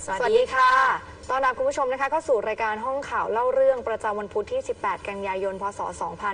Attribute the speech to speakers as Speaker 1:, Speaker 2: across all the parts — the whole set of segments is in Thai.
Speaker 1: สวัสดีค่ะต้อนรับคุณผู้ชมนะคะเข้าสู่รายการห้องข่าวเล่าเรื่องประจำวันพุธที่ 18 กันยายน พศ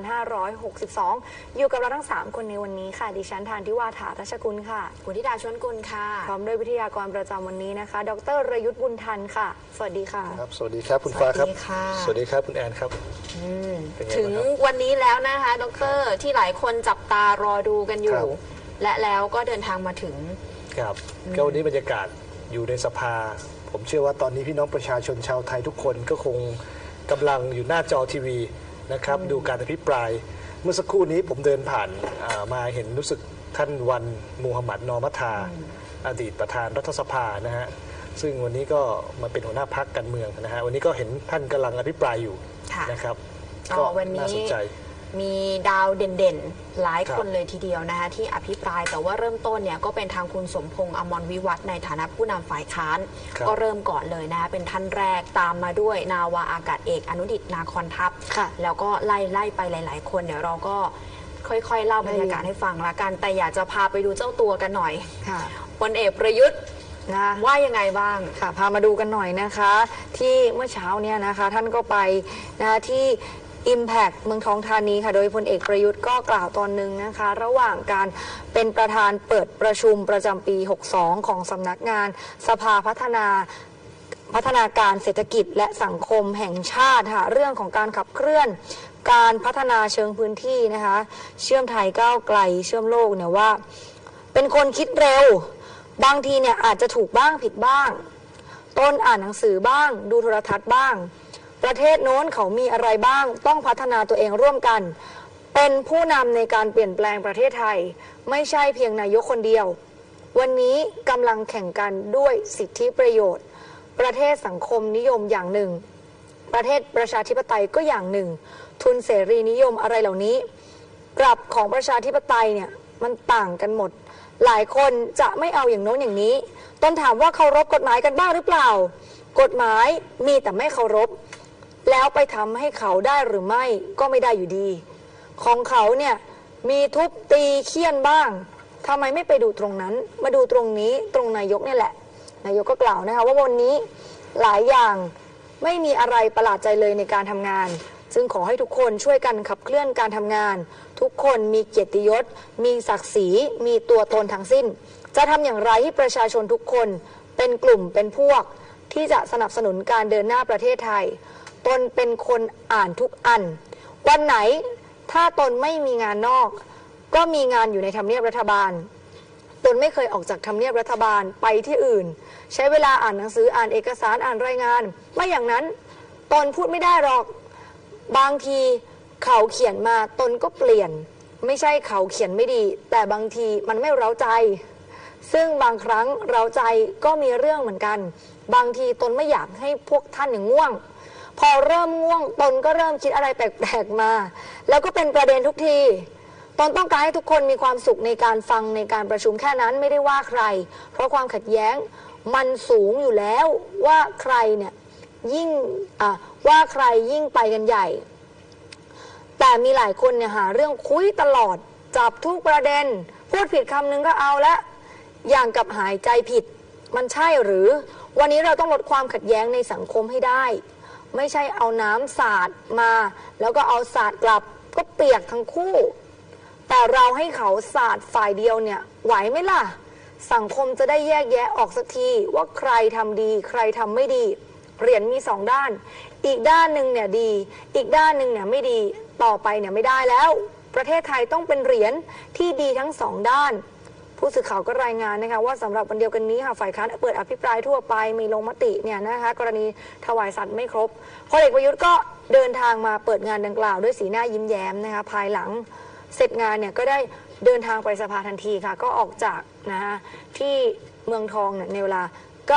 Speaker 1: 2562 อยู่กับเราทั้ง 3 คนในวันนี้ค่ะดิฉันทานทิวาถารัชกุลค่ะ
Speaker 2: คุณธิดาชวนกุลค่ะ
Speaker 1: พร้อมด้วยวิทยากรประจำวันนี้นะคะดร.รยุทธบุญทันค่ะสวัสดีค่ะ
Speaker 3: ครับสวัสดีครับคุณฟ้าครับสวัสดีครับคุณแอนครับ
Speaker 2: ถึงวันนี้แล้วนะคะดร.ที่หลายคนจับตารอดูกันอยู่และแล้วก็เดินทางมาถึง
Speaker 3: ครับก็วันนี้บรรยากาศอยู่ในสภาผมเชื่อว่าตอนนี้พี่น้องประชาชนชาวไทยทุกคนก็คงกำลังอยู่หน้าจอทีวีนะครับดูการอภิปรายเมื่อสักครู่นี้ผมเดินผ่านมาเห็นรู้สึกท่านวันมูฮัมหมัดนอมัทาอดีตประธานรัฐสภานะฮะซึ่งวันนี้ก็มาเป็นหัวหน้าพรรคการเมืองนะฮะวันนี้ก็เห็นท่านกำลังอภิปรายอยู่นะครับ
Speaker 2: ก็น่าสนใจมีดาวเด่นๆหลายคนเลยทีเดียวนะคะที่อภิปรายแต่ว่าเริ่มต้นเนี่ยก็เป็นทางคุณสมพงษ์อมรวิวัฒน์ในฐานะผู้นำฝ่ายค้านก็เริ่มก่อนเลยนะคะเป็นท่านแรกตามมาด้วยนาวาอากาศเอกอนุดิษฐ์นาคอนทัพแล้วก็ไล่ไปหลายๆคนเดี๋ยวเราก็ค่อยๆเล่าบรรยากาศให้ฟังละกันแต่อยากจะพาไปดูเจ้าตัวกันหน่อยพลเอกประยุทธ์นะว่ายังไงบ้าง
Speaker 1: ค่ะพามาดูกันหน่อยนะคะที่เมื่อเช้าเนี่ยนะคะท่านก็ไปนะที่Impact เมืองทองธานีค่ะโดยพลเอกประยุทธ์ก็กล่าวตอนหนึ่งนะคะระหว่างการเป็นประธานเปิดประชุมประจำปี 62 ของสำนักงานสภาพัฒนาการเศรษฐกิจและสังคมแห่งชาติค่ะเรื่องของการขับเคลื่อนการพัฒนาเชิงพื้นที่นะคะเชื่อมไทยก้าวไกลเชื่อมโลกเนี่ยว่าเป็นคนคิดเร็วบางทีเนี่ยอาจจะถูกบ้างผิดบ้างต้นอ่านหนังสือบ้างดูโทรทัศน์บ้างประเทศโน้นเขามีอะไรบ้างต้องพัฒนาตัวเองร่วมกันเป็นผู้นำในการเปลี่ยนแปลงประเทศไทยไม่ใช่เพียงนายกคนเดียววันนี้กำลังแข่งกันด้วยสิทธิประโยชน์ประเทศสังคมนิยมอย่างหนึ่งประเทศประชาธิปไตยก็อย่างหนึ่งทุนเสรีนิยมอะไรเหล่านี้กลับของประชาธิปไตยเนี่ยมันต่างกันหมดหลายคนจะไม่เอาอย่างโน้นอย่างนี้ต้นถามว่าเคารพกฎหมายกันบ้างหรือเปล่ากฎหมายมีแต่ไม่เคารพแล้วไปทำให้เขาได้หรือไม่ก็ไม่ได้อยู่ดีของเขาเนี่ยมีทุบตีเคี่ยนบ้างทำไมไม่ไปดูตรงนั้นมาดูตรงนี้ตรงนายกนี่แหละนายกก็กล่าวนะคะว่าวันนี้หลายอย่างไม่มีอะไรประหลาดใจเลยในการทำงานจึงขอให้ทุกคนช่วยกันขับเคลื่อนการทำงานทุกคนมีเกียรติยศมีศักดิ์ศรีมีตัวตนทั้งสิ้นจะทำอย่างไรให้ประชาชนทุกคนเป็นกลุ่มเป็นพวกที่จะสนับสนุนการเดินหน้าประเทศไทยตนเป็นคนอ่านทุกอันวันไหนถ้าตนไม่มีงานนอกก็มีงานอยู่ในทำเนียบรัฐบาลตนไม่เคยออกจากทำเนียบรัฐบาลไปที่อื่นใช้เวลาอ่านหนังสืออ่านเอกสารอ่านรายงานไม่อย่างนั้นตนพูดไม่ได้หรอกบางทีเขาเขียนมาตนก็เปลี่ยนไม่ใช่เขาเขียนไม่ดีแต่บางทีมันไม่เร้าใจซึ่งบางครั้งเร้าใจก็มีเรื่องเหมือนกันบางทีตนไม่อยากให้พวกท่านอย่างง่วงพอเริ่มง่วงตนก็เริ่มคิดอะไรแปลกๆมาแล้วก็เป็นประเด็นทุกทีตนต้องการให้ทุกคนมีความสุขในการฟังในการประชุมแค่นั้นไม่ได้ว่าใครเพราะความขัดแย้งมันสูงอยู่แล้วว่าใครเนี่ยว่าใครยิ่งไปกันใหญ่แต่มีหลายคนเนี่ยหาเรื่องคุยตลอดจับทุกประเด็นพูดผิดคำนึงก็เอาละอย่างกับหายใจผิดมันใช่หรือวันนี้เราต้องลดความขัดแย้งในสังคมให้ได้ไม่ใช่เอาน้ำสาดมาแล้วก็เอาสาดกลับก็เปียกทั้งคู่แต่เราให้เขาสาดฝ่ายเดียวเนี่ยไหวไหมล่ะสังคมจะได้แยกแยะออกสักทีว่าใครทำดีใครทำไม่ดีเหรียญมีสองด้านอีกด้านหนึ่งเนี่ยดีอีกด้านหนึ่งเนี่ยไม่ดีต่อไปเนี่ยไม่ได้แล้วประเทศไทยต้องเป็นเหรียญที่ดีทั้งสองด้านผู้สื่อข่าวก็รายงานนะคะว่าสำหรับวันเดียวกันนี้ค่ะฝ่ายค้านเปิดอภิปรายทั่วไปมีลงมติเนี่ยนะคะกรณีถวายสัตว์ไม่ครบพลเอกประยุทธ์ก็เดินทางมาเปิดงานดังกล่าวด้วยสีหน้ายิ้มแย้มนะคะภายหลังเสร็จงานเนี่ยก็ได้เดินทางไปสภาทันทีค่ะก็ออกจากนะคะที่เมืองทองเนี่ยในเวลา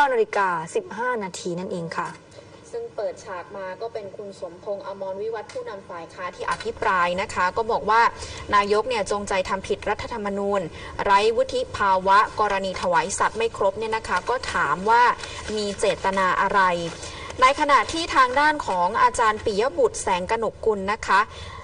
Speaker 1: 9:15 นาทีนั่นเองค่ะ
Speaker 2: ซึ่งเปิดฉากมาก็เป็นคุณสมพงษ์อมรวิวัฒน์ผู้นำฝ่ายค้านที่อภิปรายนะคะก็บอกว่านายกเนี่ยจงใจทำผิดรัฐธรรมนูญไร้วุฒิภาวะกรณีถวายสัตว์ไม่ครบเนี่ยนะคะก็ถามว่ามีเจตนาอะไรในขณะที่ทางด้านของอาจารย์ปิยบุตรแสงกนกกุลนะคะ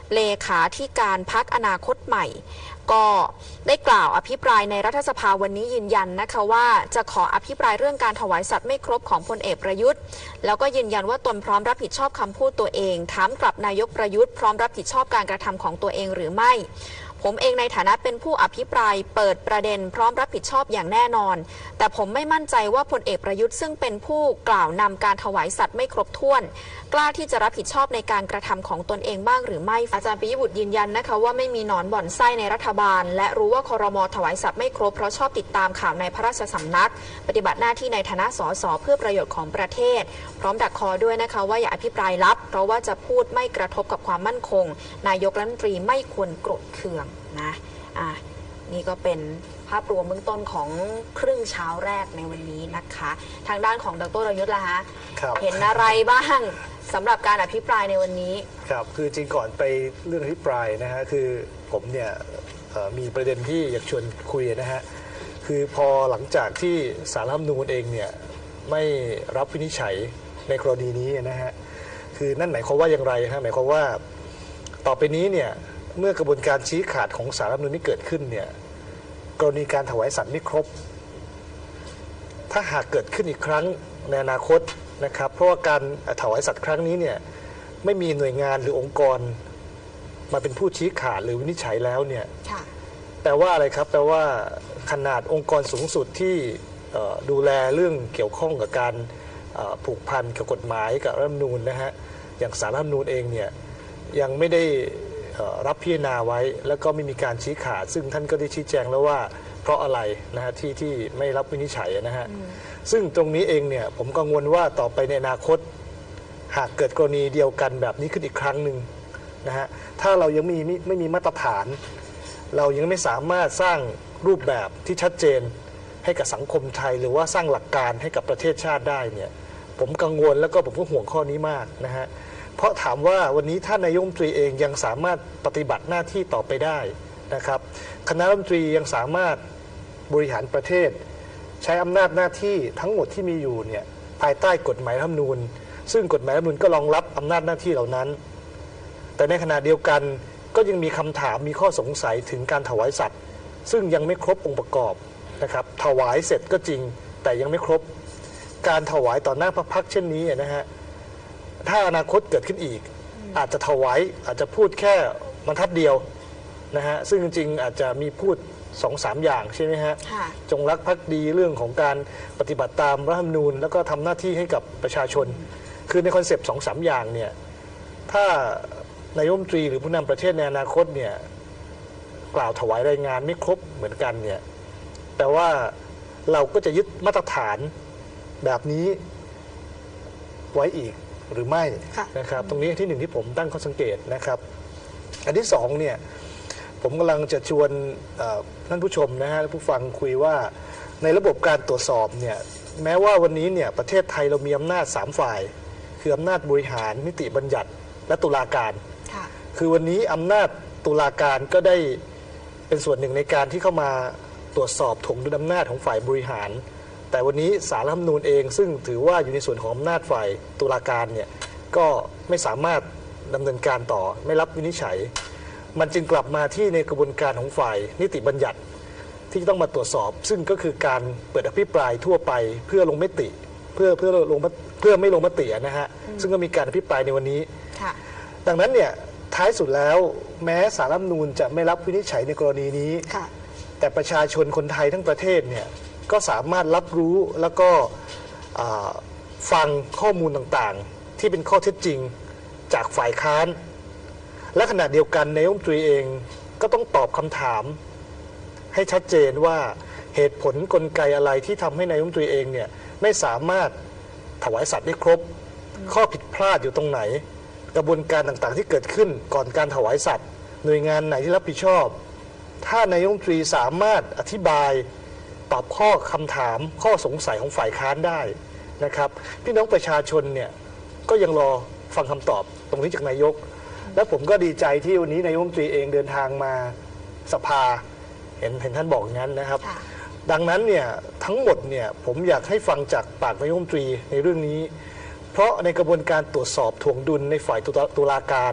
Speaker 2: เลขาธิการพรรคอนาคตใหม่ก็ได้กล่าวอภิปรายในรัฐสภาวันนี้ยืนยันนะคะว่าจะขออภิปรายเรื่องการถวายสัตว์ไม่ครบของพลเอกประยุทธ์แล้วก็ยืนยันว่าตนพร้อมรับผิดชอบคำพูดตัวเองถามกลับนายกประยุทธ์พร้อมรับผิดชอบการกระทำของตัวเองหรือไม่ผมเองในฐานะเป็นผู้อภิปรายเปิดประเด็นพร้อมรับผิดชอบอย่างแน่นอนแต่ผมไม่มั่นใจว่าพลเอกประยุทธ์ซึ่งเป็นผู้กล่าวนำการถวายสัตว์ไม่ครบถ้วนกล้าที่จะรับผิดชอบในการกระทำของตนเองบ้างหรือไม่อาจารย์ปิยบุตรยืนยันนะคะว่าไม่มีหนอนบ่อนไส้ในรัฐบาลและรู้ว่าครม.ถวายสัตว์ไม่ครบเพราะชอบติดตามข่าวในพระราชสำนักปฏิบัติหน้าที่ในฐานะสสเพื่อประโยชน์ของประเทศพร้อมดักคอด้วยนะคะว่าอย่าอภิปรายลับเพราะว่าจะพูดไม่กระทบกับความมั่นคงนายกรัฐมนตรีไม่ควรโกรธเคืองนะนี่ก็เป็นภาพรวมเบื้องต้นของครึ่งเช้าแรกในวันนี้นะคะทางด้านของดร.ยุทธล่ะฮะเห็นอะไรบ้างสำหรับการอภิปรายในวันนี้
Speaker 3: ครับคือจริงก่อนไปเรื่องอภิปรายนะฮะคือผมเนี่ยมีประเด็นที่อยากชวนคุยนะฮะคือพอหลังจากที่ศาลรัฐธรรมนูญเองเนี่ยไม่รับวินิจฉัยในกรณีนี้นะฮะคือนั่นหมายความว่าอย่างไรฮะหมายความว่าต่อไปนี้เนี่ยเมื่อกระบวนการชี้ขาดของศาลรัฐธรรมนูญที่เกิดขึ้นเนี่ยกรณีการถวายสัตว์ไม่ครบถ้าหากเกิดขึ้นอีกครั้งในอนาคตนะครับเพราะว่าการถวายสัตว์ครั้งนี้เนี่ยไม่มีหน่วยงานหรือองค์กรมาเป็นผู้ชี้ขาดหรือวินิจฉัยแล้วเนี่ยแปลว่าอะไรครับแปลว่าขนาดองค์กรสูงสุดที่ดูแลเรื่องเกี่ยวข้องกับการผูกพันกับกฎหมายกับรัฐธรรมนูญนะฮะอย่างศาลรัฐธรรมนูญเองเนี่ยยังไม่ได้รับพิจารณาไว้แล้วก็ไม่มีการชี้ขาดซึ่งท่านก็ได้ชี้แจงแล้วว่าเพราะอะไรนะฮะที่ไม่รับวินิจฉัยนะฮะซึ่งตรงนี้เองเนี่ยผมกังวลว่าต่อไปในอนาคตหากเกิดกรณีเดียวกันแบบนี้ขึ้นอีกครั้งหนึ่งนะฮะถ้าเรายังไม่มีมาตรฐานเรายังไม่สามารถสร้างรูปแบบที่ชัดเจนให้กับสังคมไทยหรือว่าสร้างหลักการให้กับประเทศชาติได้เนี่ยผมกังวลแล้วก็ผมก็ห่วงข้อนี้มากนะฮะเพราะถามว่าวันนี้ท่านนายกรัฐมนตรีเองยังสามารถปฏิบัติหน้าที่ต่อไปได้นะครับคณะรัฐมนตรียังสามารถบริหารประเทศใช้อำนาจหน้าที่ทั้งหมดที่มีอยู่เนี่ยภายใต้กฎหมายรัฐธรรมนูญซึ่งกฎหมายรัฐธรรมนูญก็รองรับอำนาจหน้าที่เหล่านั้นแต่ในขณะเดียวกันก็ยังมีคำถามมีข้อสงสัยถึงการถวายสัตว์ซึ่งยังไม่ครบองค์ประกอบนะครับถวายเสร็จก็จริงแต่ยังไม่ครบการถวายต่อหน้าพระพักตร์เช่นนี้นะฮะถ้าอนาคตเกิดขึ้นอีกอาจจะถวายอาจจะพูดแค่บรรทัดเดียวนะฮะซึ่งจริงๆอาจจะมีพูด 2-3 อย่างใช่ไหมฮะจงรักภักดีเรื่องของการปฏิบัติตามรัฐธรรมนูญแล้วก็ทำหน้าที่ให้กับประชาชนคือในคอนเซปต์ 2-3 อย่างเนี่ยถ้านายกรัฐมนตรีหรือผู้นำประเทศในอนาคตเนี่ยกล่าวถวายรายงานไม่ครบเหมือนกันเนี่ยแปลว่าเราก็จะยึดมาตรฐานแบบนี้ไว้อีกหรือไม่นะครับตรงนี้ที่หนึ่งที่ผมตั้งข้อสังเกตนะครับอันที่สองเนี่ยผมกำลังจะชวนท่านผู้ชมนะฮะผู้ฟังคุยว่าในระบบการตรวจสอบเนี่ยแม้ว่าวันนี้เนี่ยประเทศไทยเรามีอำนาจ3ฝ่ายคืออำนาจบริหารนิติบัญญัติและตุลาการคือวันนี้อำนาจตุลาการก็ได้เป็นส่วนหนึ่งในการที่เข้ามาตรวจสอบถ่วงดุลอำนาจของฝ่ายบริหารแต่วันนี้ศาลรัฐธรรมนูญเองซึ่งถือว่าอยู่ในส่วนของอำนาจฝ่ายตุลาการเนี่ยก็ไม่สามารถดำเนินการต่อไม่รับวินิจฉัยมันจึงกลับมาที่ในกระบวนการของฝ่ายนิติบัญญัติที่ต้องมาตรวจสอบซึ่งก็คือการเปิดอภิปรายทั่วไปเพื่อลงมติเพื่อไม่ลงมตินะฮะซึ่งก็มีการอภิปรายในวันนี้ดังนั้นเนี่ยท้ายสุดแล้วแม้ศาลรัฐธรรมนูญจะไม่รับวินิจฉัยในกรณีนี้แต่ประชาชนคนไทยทั้งประเทศเนี่ยก็สามารถรับรู้แล้วก็ฟังข้อมูลต่างๆที่เป็นข้อเท็จจริงจากฝ่ายค้านและขณะเดียวกันนายกรัฐมนตรีเองก็ต้องตอบคำถามให้ชัดเจนว่าเหตุผลกลไกอะไรที่ทำให้นายกรัฐมนตรีเองเนี่ยไม่สามารถถวายสัตว์ได้ครบข้อผิดพลาดอยู่ตรงไหนกระบวนการต่างๆที่เกิดขึ้นก่อนการถวายสัตว์หน่วยงานไหนที่รับผิดชอบถ้านายกรัฐมนตรีสามารถอธิบายตอบข้อคำถามข้อสงสัยของฝ่ายค้านได้นะครับพี่น้องประชาชนเนี่ยก็ยังรอฟังคำตอบตรงนี้จากนายกและผมก็ดีใจที่วันนี้นายกรัฐมนตรีเองเดินทางมาสภาเห็นท่านบอกงั้นนะครับดังนั้นเนี่ยทั้งหมดเนี่ยผมอยากให้ฟังจากปากนายกรัฐมนตรีในเรื่องนี้เพราะในกระบวนการตรวจสอบถ่วงดุลในฝ่ายตุลาการ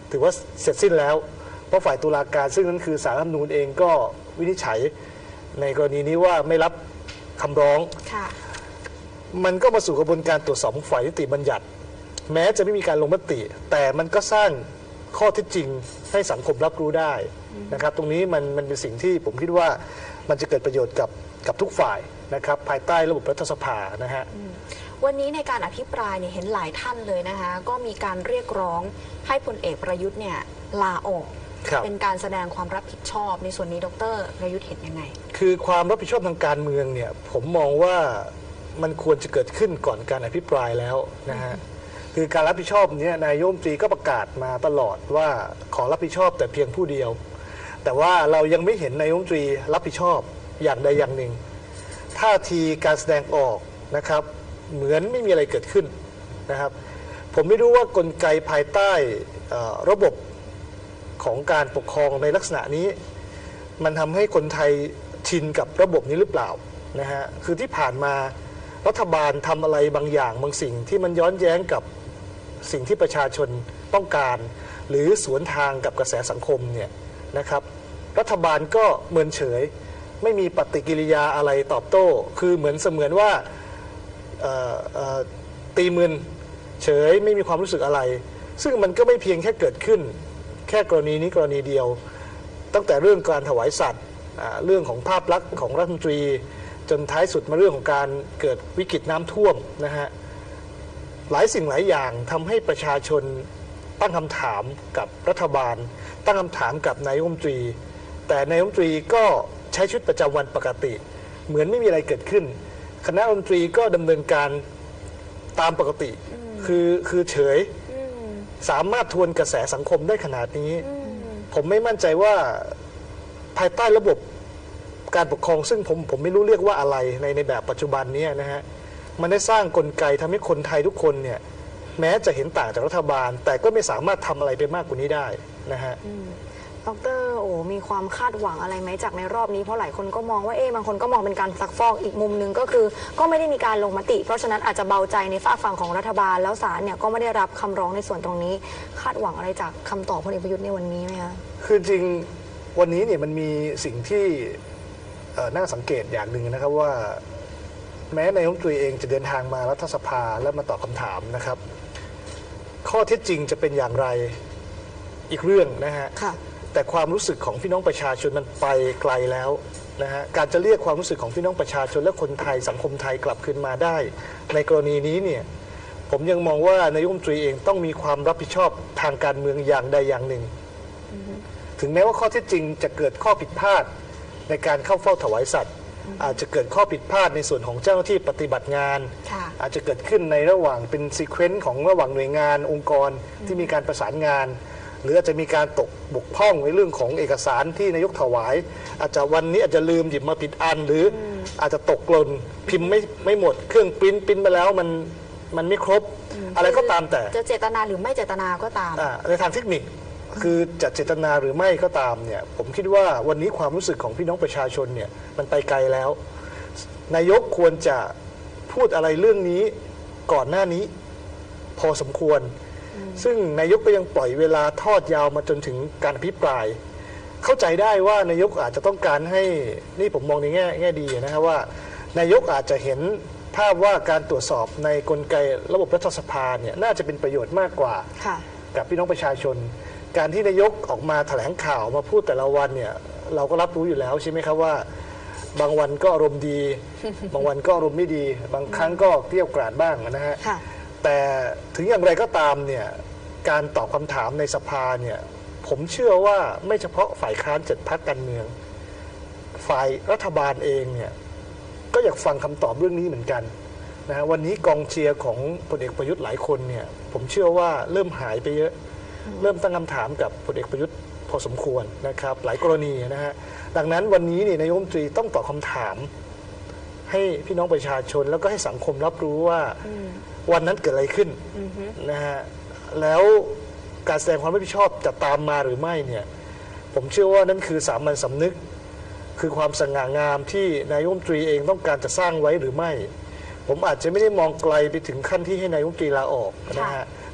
Speaker 3: ถือว่าเสร็จสิ้นแล้วเพราะฝ่ายตุลาการซึ่งนั้นคือศาลรัฐธรรมนูญเองก็วินิจฉัยในกรณีนี้ว่าไม่รับคำร้องมันก็มาสู่กระบวนการตรวจสอบของฝ่ายนิติบัญญัติแม้จะไม่มีการลงมติแต่มันก็สร้างข้อเท็จจริงให้สังคมรับรู้ได้นะครับตรงนี้มันเป็นสิ่งที่ผมคิดว่ามันจะเกิดประโยชน์กับทุกฝ่ายนะครับภายใต้ระบบรัฐสภานะฮะ
Speaker 2: วันนี้ในการอภิปรายเนี่ยเห็นหลายท่านเลยนะคะก็มีการเรียกร้องให้พลเอกประยุทธ์เนี่ยลาออกเป็นการแสดงความรับผิดชอบในส่วนนี้ดร.ประยุทธ์เห็นยังไง
Speaker 3: คือความรับผิดชอบทางการเมืองเนี่ยผมมองว่ามันควรจะเกิดขึ้นก่อนการอภิปรายแล้วนะฮะคือการรับผิดชอบเนี่ยนายกรัฐมนตรีก็ประกาศมาตลอดว่าขอรับผิดชอบแต่เพียงผู้เดียวแต่ว่าเรายังไม่เห็นนายกรัฐมนตรีรับผิดชอบอย่างใดอย่างหนึ่งท่าทีการแสดงออกนะครับเหมือนไม่มีอะไรเกิดขึ้นนะครับผมไม่รู้ว่ากลไกภายใต้ระบบของการปกครองในลักษณะนี้มันทำให้คนไทยชินกับระบบนี้หรือเปล่านะฮะคือที่ผ่านมารัฐบาลทำอะไรบางอย่างบางสิ่งที่มันย้อนแย้งกับสิ่งที่ประชาชนต้องการหรือสวนทางกับกระแสสังคมเนี่ยนะครับรัฐบาลก็เมินเฉยไม่มีปฏิกิริยาอะไรตอบโต้คือเหมือนว่าตีมึนเฉยไม่มีความรู้สึกอะไรซึ่งมันก็ไม่เพียงแค่เกิดขึ้นแค่กรณีนี้กรณีเดียวตั้งแต่เรื่องการถวายสัตว์เรื่องของภาพลักษณ์ของรัฐมนตรีจนท้ายสุดมาเรื่องของการเกิดวิกฤตน้ำท่วมนะฮะหลายสิ่งหลายอย่างทำให้ประชาชนตั้งคำถามกับรัฐบาลตั้งคำถามกับนายกรัฐมนตรีแต่นายกรัฐมนตรีก็ใช้ชีวิตประจำวันปกติเหมือนไม่มีอะไรเกิดขึ้นคณะรัฐมนตรีก็ดำเนินการตามปกติคือเฉยสามารถทวนกระแสสังคมได้ขนาดนี้ผมไม่มั่นใจว่าภายใต้ระบบการปกครองซึ่งผมไม่รู้เรียกว่าอะไรในแบบปัจจุบันนี้นะฮะมันได้สร้างกลไกทำให้คนไทยทุกคนเนี่ยแม้จะเห็นต่างจากรัฐบาลแต่ก็ไม่สามารถทำอะไรไปมากกว่านี้ได้นะฮะ
Speaker 1: ดร.โอมีความคาดหวังอะไรไหมจากในรอบนี้เพราะหลายคนก็มองว่าบางคนก็มองเป็นการซักฟอกอีกมุมหนึ่งก็คือก็ไม่ได้มีการลงมติเพราะฉะนั้นอาจจะเบาใจในฝากฝั่งของรัฐบาลแล้วศาลเนี่ยก็ไม่ได้รับคำร้องในส่วนตรงนี้คาดหวังอะไรจากคำตอบพลเอกประยุทธ์ในวันนี้ไหมคะ
Speaker 3: คือจริงวันนี้เนี่ยมันมีสิ่งที่น่าสังเกตอย่างหนึ่งนะครับว่าแม้นายกรัฐมนตรีเองจะเดินทางมารัฐสภาและมาตอบคำถามนะครับข้อเท็จจริงจะเป็นอย่างไรอีกเรื่องนะฮะแต่ความรู้สึกของพี่น้องประชาชนมันไปไกลแล้วนะฮะการจะเรียกความรู้สึกของพี่น้องประชาชนและคนไทยสังคมไทยกลับคืนมาได้ในกรณีนี้เนี่ยผมยังมองว่านายกรัฐมนตรีเองต้องมีความรับผิดชอบทางการเมืองอย่างใดอย่างหนึ่งถึงแม้ว่าข้อเท็จจริงจะเกิดข้อผิดพลาดในการเข้าเฝ้าถวายสัตว์อาจจะเกิดข้อผิดพลาดในส่วนของเจ้าหน้าที่ปฏิบัติงานอาจจะเกิดขึ้นในระหว่างเป็นซีเควนซ์ของระหว่างหน่วยงานองค์กรที่มีการประสานงานหรืออาจจะมีการตกบกพร่องในเรื่องของเอกสารที่นายกถวายอาจจะวันนี้อาจจะลืมหยิบมาผิดอันหรืออาจจะตกหล่นพิมพ์ไม่หมดเครื่องปริ้นมาแล้วมันไม่ครบอะไรก็ตามแต่
Speaker 2: จะเจตนาหรือไม่เจตนาก็ตาม
Speaker 3: ในทางเทคนิคคือจะเจตนาหรือไม่ก็ตามเนี่ยผมคิดว่าวันนี้ความรู้สึกของพี่น้องประชาชนเนี่ยมันไปไกลแล้วนายกควรจะพูดอะไรเรื่องนี้ก่อนหน้านี้พอสมควรซึ่งนายกก็ยังปล่อยเวลาทอดยาวมาจนถึงการอภิปรายเข้าใจได้ว่านายกอาจจะต้องการให้นี่ผมมองในแง่ดีนะครับว่านายกอาจจะเห็นภาพว่าการตรวจสอบในกลไกระบบรัฐสภาเนี่ยน่าจะเป็นประโยชน์มากกว่ากับพี่น้องประชาชนการที่นายกออกมาแถลงข่าวมาพูดแต่ละวันเนี่ยเราก็รับรู้อยู่แล้วใช่ไหมครับว่าบางวันก็อารมณ์ดี บางวันก็อารมณ์ไม่ดีบางครั้งก็เกลี้ยกล่อมบ้างนะฮะแต่ถึงอย่างไรก็ตามเนี่ยการตอบคำถามในสภาเนี่ยผมเชื่อว่าไม่เฉพาะฝ่ายค้าน7 พรรคการเมืองฝ่ายรัฐบาลเองเนี่ยก็อยากฟังคำตอบเรื่องนี้เหมือนกันนะวันนี้กองเชียร์ของพลเอกประยุทธ์หลายคนเนี่ยผมเชื่อว่าเริ่มหายไปเยอะเริ่มตั้งคำถามกับพลเอกประยุทธ์พอสมควรนะครับหลายกรณีนะฮะดังนั้นวันนี้นายกรัฐมนตรีต้องตอบคำถามให้พี่น้องประชาชนแล้วก็ให้สังคมรับรู้ว่าวันนั้นเกิดอะไรขึ้นนะฮะแล้วการแสดงความรับผิดชอบจะตามมาหรือไม่เนี่ยผมเชื่อว่านั่นคือสามัญสำนึกคือความสง่างามที่นายกรัฐมนตรีเองต้องการจะสร้างไว้หรือไม่ผมอาจจะไม่ได้มองไกลไปถึงขั้นที่ให้นายกรัฐมนตรีลาออกนะฮะ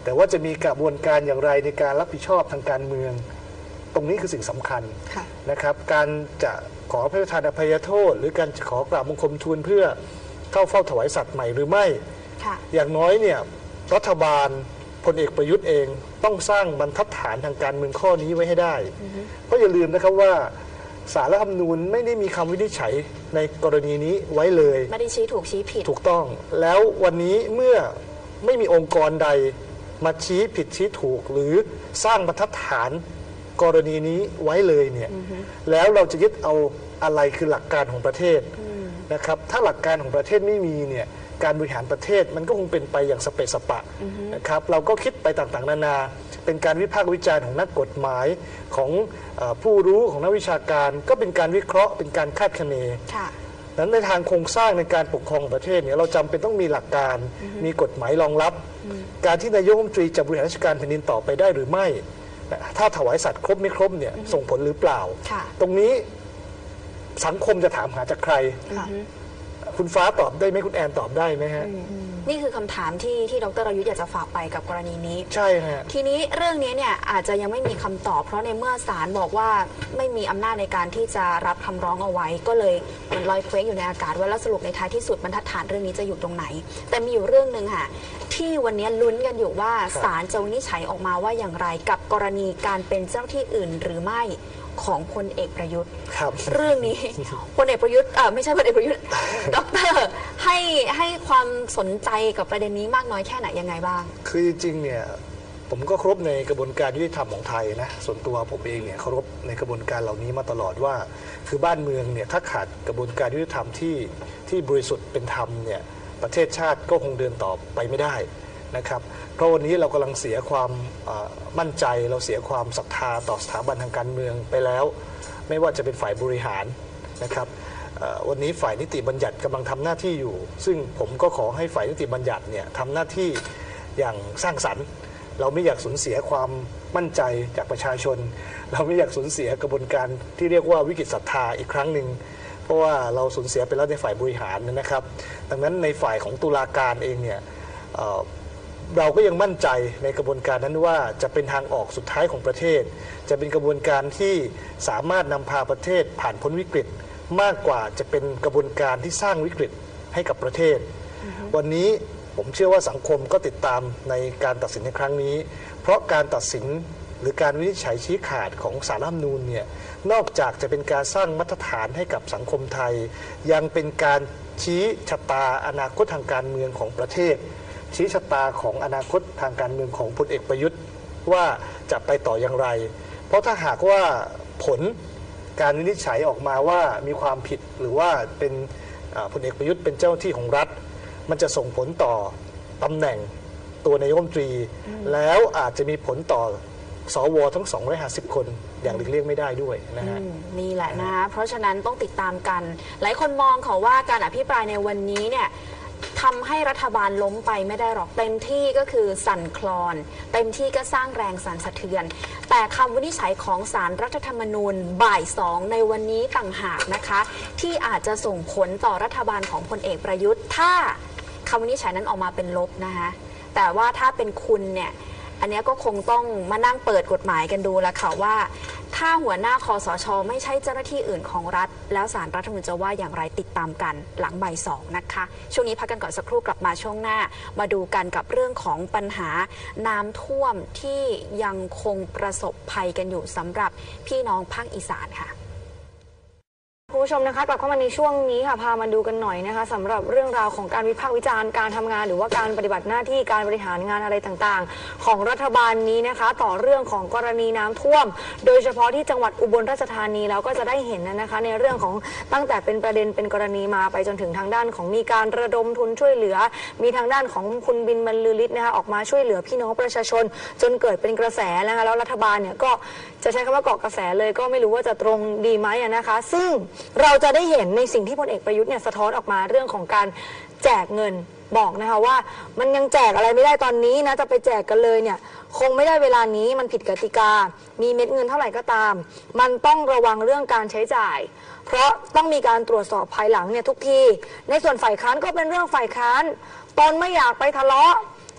Speaker 3: แต่ว่าจะมีกระบวนการอย่างไรในการรับผิดชอบทางการเมือง ตรงนี้คือสิ่งสำคัญนะครับการจะขอพระราชทานอภัยโทษ หรือการขอกราบบังคมทูลเพื่อเข้าเฝ้าถวายสัตย์ใหม่หรือไม่อย่างน้อยเนี่ยรัฐบาลพลเอกประยุทธ์เองต้องสร้างบรรทัดฐานทางการเมืองข้อนี้ไว้ให้ได้เพราะอย่าลืมนะครับว่าศาลรัฐธรรมนูญไม่ได้มีคำวินิจฉัยในกรณีนี้ไว้เลย
Speaker 2: ไม่ได้ชี้ถูกชี้ผิด
Speaker 3: ถูกต้องแล้ววันนี้เมื่อไม่มีองค์กรใดมาชี้ผิดชี้ถูกหรือสร้างบรรทัดฐานกรณีนี้ไว้เลยเนี่ยแล้วเราจะยึดเอาอะไรคือหลักการของประเทศนะครับถ้าหลักการของประเทศไม่มีเนี่ยการบริหารประเทศมันก็คงเป็นไปอย่างสเปะสปะนะครับเราก็คิดไปต่างๆนานาเป็นการวิพากษ์วิจารณ์ของนักกฎหมายของผู้รู้ของนักวิชาการก็เป็นการวิเคราะห์เป็นการคาดคะเนนั้นในทางโครงสร้างในการปกครองประเทศเนี่ยเราจำเป็นต้องมีหลักการมีกฎหมายรองรับการที่นายกรัฐมนตรีจะบริหารราชการแผ่นดินต่อไปได้หรือไม่ถ้าถวายสัตย์ครบไม่ครบเนี่ยส่งผลหรือเปล่าตรงนี้สังคมจะถามหาจากใครคุณฟ้าตอบได้ไหมคุณแอนตอบได้ไหมฮะ
Speaker 2: นี่คือคำถามที่ดร.รยุทธอยากจะฝากไปกับกรณีนี้
Speaker 3: ใช่ฮะ
Speaker 2: ทีนี้เรื่องนี้เนี่ยอาจจะยังไม่มีคำตอบเพราะในเมื่อศาลบอกว่าไม่มีอำนาจในการที่จะรับคำร้องเอาไว้ก็เลยมันลอยเคว้งอยู่ในอากาศว่าแล้วสรุปในท้ายที่สุดบรรทัดฐานเรื่องนี้จะอยู่ตรงไหนแต่มีอยู่เรื่องหนึ่งค่ะที่วันนี้ลุ้นกันอยู่ว่าศาลจะวินิจฉัยออกมาว่าอย่างไรกับกรณีการเป็นเจ้าที่อื่นหรือไม่ของพลเอกประยุทธ์เรื่องนี้พลเอกประยุทธ์ไม่ใช่พลเอกประยุทธ์ดร.ให้ความสนใจกับประเด็นนี้มากน้อยแค่ไหนยังไงบ้าง
Speaker 3: คือจริงๆเนี่ยผมก็เคารพในกระบวนการยุติธรรมของไทยนะส่วนตัวผมเองเนี่ยเคารพในกระบวนการเหล่านี้มาตลอดว่าคือบ้านเมืองเนี่ยถ้าขาดกระบวนการยุติธรรมที่บริสุทธิ์เป็นธรรมเนี่ยประเทศชาติก็คงเดินต่อไปไม่ได้นะครับเพราะวันนี้เรากำลังเสียความมั่นใจเราเสียความศรัทธาต่อสถาบันทางการเมืองไปแล้วไม่ว่าจะเป็นฝ่ายบริหารนะครับวันนี้ฝ่ายนิติบัญญัติกำลังทำหน้าที่อยู่ซึ่งผมก็ขอให้ฝ่ายนิติบัญญัติเนี่ยทำหน้าที่อย่างสร้างสรรค์เราไม่อยากสูญเสียความมั่นใจจากประชาชนเราไม่อยากสูญเสียกระบวนการที่เรียกว่าวิกฤตศรัทธาอีกครั้งหนึ่งเพราะว่าเราสูญเสียไปแล้วในฝ่ายบริหารนะครับดังนั้นในฝ่ายของตุลาการเองเนี่ยเราก็ยังมั่นใจในกระบวนการนั้นว่าจะเป็นทางออกสุดท้ายของประเทศจะเป็นกระบวนการที่สามารถนำพาประเทศผ่านพ้นวิกฤตมากกว่าจะเป็นกระบวนการที่สร้างวิกฤตให้กับประเทศวันนี้ผมเชื่อว่าสังคมก็ติดตามในการตัดสินในครั้งนี้เพราะการตัดสินหรือการวินิจฉัยชี้ขาดของศาลรัฐธรรมนูญเนี่ยนอกจากจะเป็นการสร้างมาตรฐานให้กับสังคมไทยยังเป็นการชี้ชะตาอนาคตทางการเมืองของประเทศชี้ชะตาของอนาคตทางการเมืองของพลเอกประยุทธ์ว่าจะไปต่ออย่างไรเพราะถ้าหากว่าผลการวินิจฉัยออกมาว่ามีความผิดหรือว่าเป็นพลเอกประยุทธ์เป็นเจ้าหน้าที่ของรัฐมันจะส่งผลต่อตำแหน่งตัวนายกรัฐมนตรีแล้วอาจจะมีผลต่อสวทั้ง250คนอย่างหลีกเลี่ยงไม่ได้ด้วยนะฮะ
Speaker 2: นี่แหละนะคะเพราะฉะนั้นต้องติดตามกันหลายคนมองเขาว่าการอภิปรายในวันนี้เนี่ยทำให้รัฐบาลล้มไปไม่ได้หรอกเต็มที่ก็คือสั่นคลอนเต็มที่ก็สร้างแรงสั่นสะเทือนแต่คำวินิจฉัยของศาลรัฐธรรมนูญบ่าย 2ในวันนี้ต่างหากนะคะที่อาจจะส่งผลต่อรัฐบาลของพลเอกประยุทธ์ถ้าคำวินิจฉัยนั้นออกมาเป็นลบนะคะแต่ว่าถ้าเป็นคุณเนี่ยอันนี้ก็คงต้องมานั่งเปิดกฎหมายกันดูแล้วค่ะว่าถ้าหัวหน้าคสช.ไม่ใช่เจ้าหน้าที่อื่นของรัฐแล้วศาลรัฐธรรมนูญจะว่าอย่างไรติดตามกันหลังบ่าย 2นะคะช่วงนี้พักกันก่อนสักครู่กลับมาช่วงหน้ามาดูกันกับเรื่องของปัญหาน้ำท่วมที่ยังคงประสบภัยกันอยู่สำหรับพี่น้องภาคอีสานค่ะ
Speaker 1: คุณผู้ชมนะคะกลับเข้ามาในช่วงนี้ค่ะพามาดูกันหน่อยนะคะสำหรับเรื่องราวของการวิพากษ์วิจารณ์การทำงานหรือว่าการปฏิบัติหน้าที่การบริหารงานอะไรต่างๆของรัฐบาลนี้นะคะต่อเรื่องของกรณีน้ำท่วมโดยเฉพาะที่จังหวัดอุบลราชธานีแล้วก็จะได้เห็นนะคะในเรื่องของตั้งแต่เป็นประเด็นเป็นกรณีมาไปจนถึงทางด้านของมีการระดมทุนช่วยเหลือมีทางด้านของคุณบินบรรลือฤทธิ์นะคะออกมาช่วยเหลือพี่น้องประชาชนจนเกิดเป็นกระแสนะคะแล้วรัฐบาลเนี่ยก็จะใช้คำว่าเกาะกระแสเลยก็ไม่รู้ว่าจะตรงดีไหมนะคะซึ่งเราจะได้เห็นในสิ่งที่พลเอกประยุทธ์เนี่ยสะท้อนออกมาเรื่องของการแจกเงินบอกนะคะว่ามันยังแจกอะไรไม่ได้ตอนนี้นะจะไปแจกกันเลยเนี่ยคงไม่ได้เวลานี้มันผิดกติกามีเม็ดเงินเท่าไหร่ก็ตามมันต้องระวังเรื่องการใช้จ่ายเพราะต้องมีการตรวจสอบภายหลังเนี่ยทุกทีในส่วนฝ่ายค้านก็เป็นเรื่องฝ่ายค้านตนไม่อยากไปทะเลาะ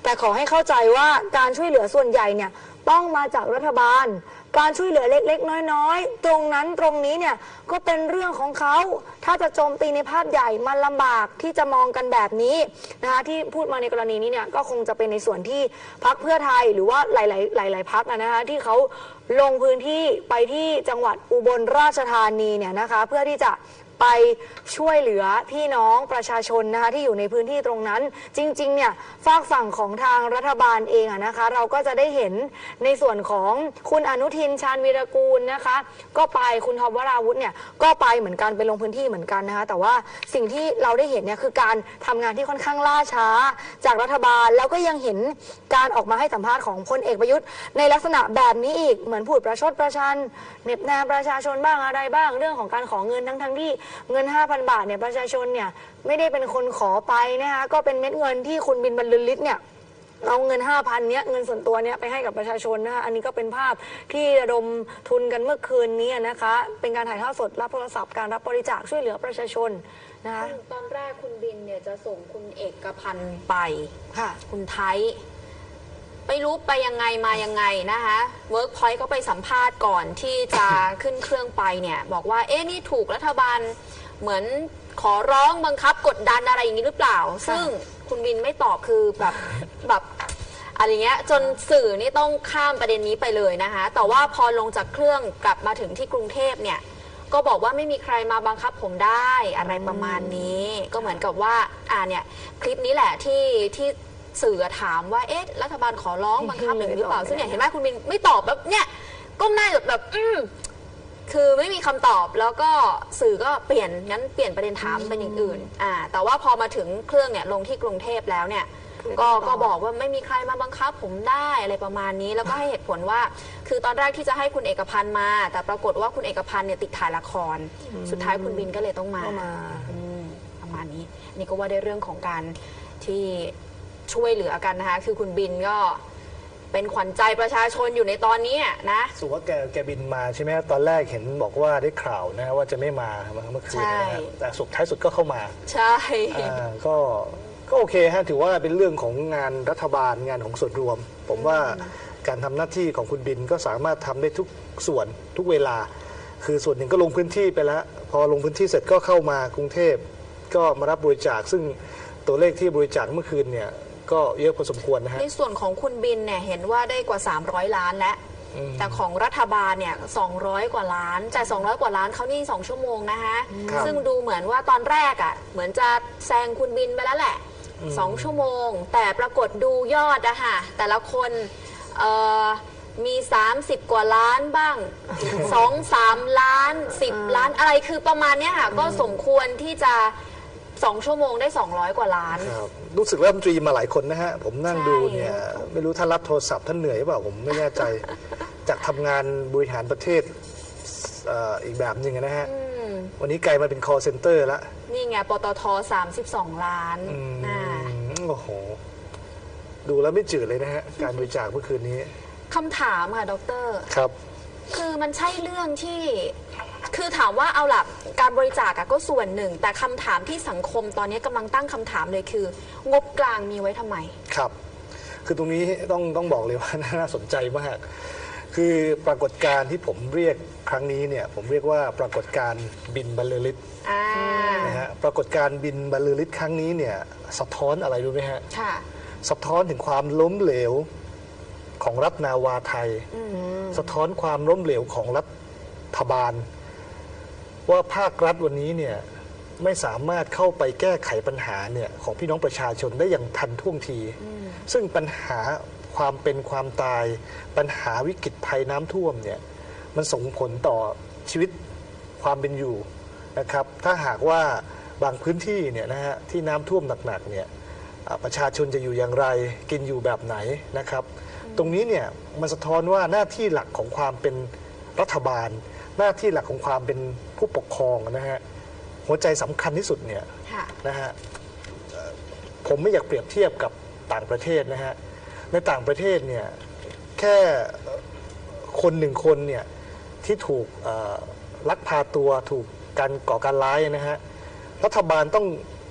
Speaker 1: แต่ขอให้เข้าใจว่าการช่วยเหลือส่วนใหญ่เนี่ยต้องมาจากรัฐบาล การช่วยเหลือเล็กๆน้อยๆตรงนั้นตรงนี้เนี่ยก็เป็นเรื่องของเขาถ้าจะโจมตีในภาพใหญ่มันลำบากที่จะมองกันแบบนี้นะคะที่พูดมาในกรณีนี้เนี่ยก็คงจะเป็นในส่วนที่พรรคเพื่อไทยหรือว่าหลายพรรคนะคะที่เขาลงพื้นที่ไปที่จังหวัดอุบลราชธานีเนี่ยนะคะเพื่อที่จะไปช่วยเหลือพี่น้องประชาชนนะคะที่อยู่ในพื้นที่ตรงนั้นจริงๆเนี่ยฝากฝั่งของทางรัฐบาลเองนะคะเราก็จะได้เห็นในส่วนของคุณอนุทินชาญวีรกูลนะคะก็ไปคุณทอมวราวุธเนี่ยก็ไปเหมือนกันไปลงพื้นที่เหมือนกันนะคะแต่ว่าสิ่งที่เราได้เห็นเนี่ยคือการทำงานที่ค่อนข้างล่าช้าจากรัฐบาลแล้วก็ยังเห็นการออกมาให้สัมภาษณ์ของพลเอกประยุทธ์ในลักษณะแบบนี้อีกเหมือนพูดประชดประชันเหน็บแนมประชาชนบ้างอะไรบ้างเรื่องของการขอเงินทั้งที่เงิน 5,000 บาทเนี่ยประชาชนเนี่ยไม่ได้เป็นคนขอไปนะคะก็เป็นเม็ดเงินที่คุณบินบรรลือฤทธิ์เนี่ยเอาเงิน 5,000 เนี้ยเงินส่วนตัวเนี้ยไปให้กับประชาชนนะคะอันนี้ก็เป็นภาพที่ระดมทุนกันเมื่อคืนนี้นะคะเป็นการถ่ายทอดสดรับโทรศัพท์การรับบริจาคช่วยเหลือประชาชนนะคะ
Speaker 2: ตอนแรกคุณบินเนี่ยจะส่งคุณเอกพันธ์ไป
Speaker 1: ค่ะ
Speaker 2: คุณไทยไม่รู้ไปยังไงมายังไงนะคะเวิร์กพอยต์ก็ไปสัมภาษณ์ก่อนที่จะขึ้นเครื่องไปเนี่ยบอกว่านี่ถูกรัฐบาลเหมือนขอร้องบังคับกดดันอะไรอย่างนี้หรือเปล่าซึ่งคุณบินไม่ตอบคือแบบอะไรเงี้ยจนสื่อนี่ต้องข้ามประเด็นนี้ไปเลยนะคะแต่ว่าพอลงจากเครื่องกลับมาถึงที่กรุงเทพเนี่ยก็บอกว่าไม่มีใครมาบังคับผมได้อะไรประมาณนี้ก็เหมือนกับว่าเนี่ยคลิปนี้แหละที่สื่อถามว่ารัฐบาลขอร้องบังคับหรือเปล่าซึ่งเนี่ยเห็นไหมคุณบินไม่ตอบแบบเนี่ยก้มหน้าแบบคือไม่มีคำตอบแล้วก็สื่อก็เปลี่ยนประเด็นถามเป็นอย่างอื่นแต่ว่าพอมาถึงเครื่องเนี่ยลงที่กรุงเทพแล้วเนี่ยก็บอกว่าไม่มีใครมาบังคับผมได้อะไรประมาณนี้แล้วก็ให้เหตุผลว่าคือตอนแรกที่จะให้คุณเอกพันธ์มาแต่ปรากฏว่าคุณเอกพันธ์เนี่ยติดถ่ายละครสุดท้ายคุณบินก็เลยต้องมาประมาณนี้นี่ก็ว่าได้เรื่องของการที่ช่วยเหลือกันนะคะคือคุณบินก็เป็นขวัญใจประชาชนอยู่ในตอนนี้นะ
Speaker 3: สุว่าแกบินมาใช่ไหมตอนแรกเห็นบอกว่าได้ข่าวนะว่าจะไม่มาเมื่อคืนนะแต่สุดท้ายสุดก็เข้ามา
Speaker 2: ใช่
Speaker 3: ก็โอเคฮะถือว่าเป็นเรื่องของงานรัฐบาลงานของส่วนรวมผมว่าการทำหน้าที่ของคุณบินก็สามารถทำได้ทุกส่วนทุกเวลาคือส่วนหนึ่งก็ลงพื้นที่ไปแล้วพอลงพื้นที่เสร็จก็เข้ามากรุงเทพก็มารับบริจาคซึ่งตัวเลขที่บริจาคเมื่อคืนเนี่ยก็เยอะพอสมควรนะฮะ
Speaker 2: ในส่วนของคุณบินเนี่ยเห็นว่าได้กว่า300 ล้านแล้วแต่ของรัฐบาลเนี่ย200 กว่าล้านแต่200 กว่าล้านเขานี่2 ชั่วโมงนะคะซึ่งดูเหมือนว่าตอนแรกเหมือนจะแซงคุณบินไปแล้วแหละ2 ชั่วโมงแต่ปรากฏดูยอดแต่ละคนมี30 กว่าล้านบ้าง2-3 ล้าน10 ล้านอะไรคือประมาณนี้ค่ะก็สมควรที่จะ2 ชั่วโมงได้200 กว่าล้าน
Speaker 3: รู้สึกว่ารัฐมนตรีมาหลายคนนะฮะผมนั่งดูเนี่ยไม่รู้ท่านรับโทรศัพท์ท่านเหนื่อยหรือเปล่าผมไม่แน่ใจจากทำงานบริหารประเทศอีกแบบหนึ่งนะฮะวันนี้กลายมาเป็น call center แล้ว
Speaker 2: นี่ไงปตท32 ล้าน
Speaker 3: โอ้โหดูแล้วไม่จืดเลยนะฮะการบริจาคเมื่อคืนนี้
Speaker 2: คำถามค่ะดร.
Speaker 3: ครับ
Speaker 2: คือมันใช่เรื่องที่คือถามว่าเอาล่ะการบริจาคก็ส่วนหนึ่งแต่คำถามที่สังคมตอนนี้กำลังตั้งคำถามเลยคืองบกลางมีไว้ทำไม
Speaker 3: ครับคือตรงนี้ต้องบอกเลยว่าน่าสนใจมากคือปรากฏการณ์ที่ผมเรียกครั้งนี้เนี่ยผมเรียกว่าปรากฏการณ์บินบรรลือฤทธิ์นะฮะปรากฏการณ์บินบรรลือฤทธิ์ครั้งนี้เนี่ยสะท้อนอะไรรู้ไหมฮะสะท้อนถึงความล้มเหลวของรัฐนาวาไทยสะท้อนความล้มเหลวของรัฐบาลว่าภาครัฐวันนี้เนี่ยไม่สามารถเข้าไปแก้ไขปัญหาเนี่ยของพี่น้องประชาชนได้อย่างทันท่วงทีซึ่งปัญหาความเป็นความตายปัญหาวิกฤตภัยน้ำท่วมเนี่ยมันส่งผลต่อชีวิตความเป็นอยู่นะครับถ้าหากว่าบางพื้นที่เนี่ยนะฮะที่น้ำท่วมหนักๆเนี่ยประชาชนจะอยู่อย่างไรกินอยู่แบบไหนนะครับตรงนี้เนี่ยมันสะท้อนว่าหน้าที่หลักของความเป็นรัฐบาลหน้าที่หลักของความเป็นผู้ปกครองนะฮะหัวใจสำคัญที่สุดเนี่ยนะฮะผมไม่อยากเปรียบเทียบกับต่างประเทศนะฮะในต่างประเทศเนี่ยแค่คนหนึ่งคนเนี่ยที่ถูกลักพาตัวถูกการก่อการร้ายนะฮะรัฐบาลต้อง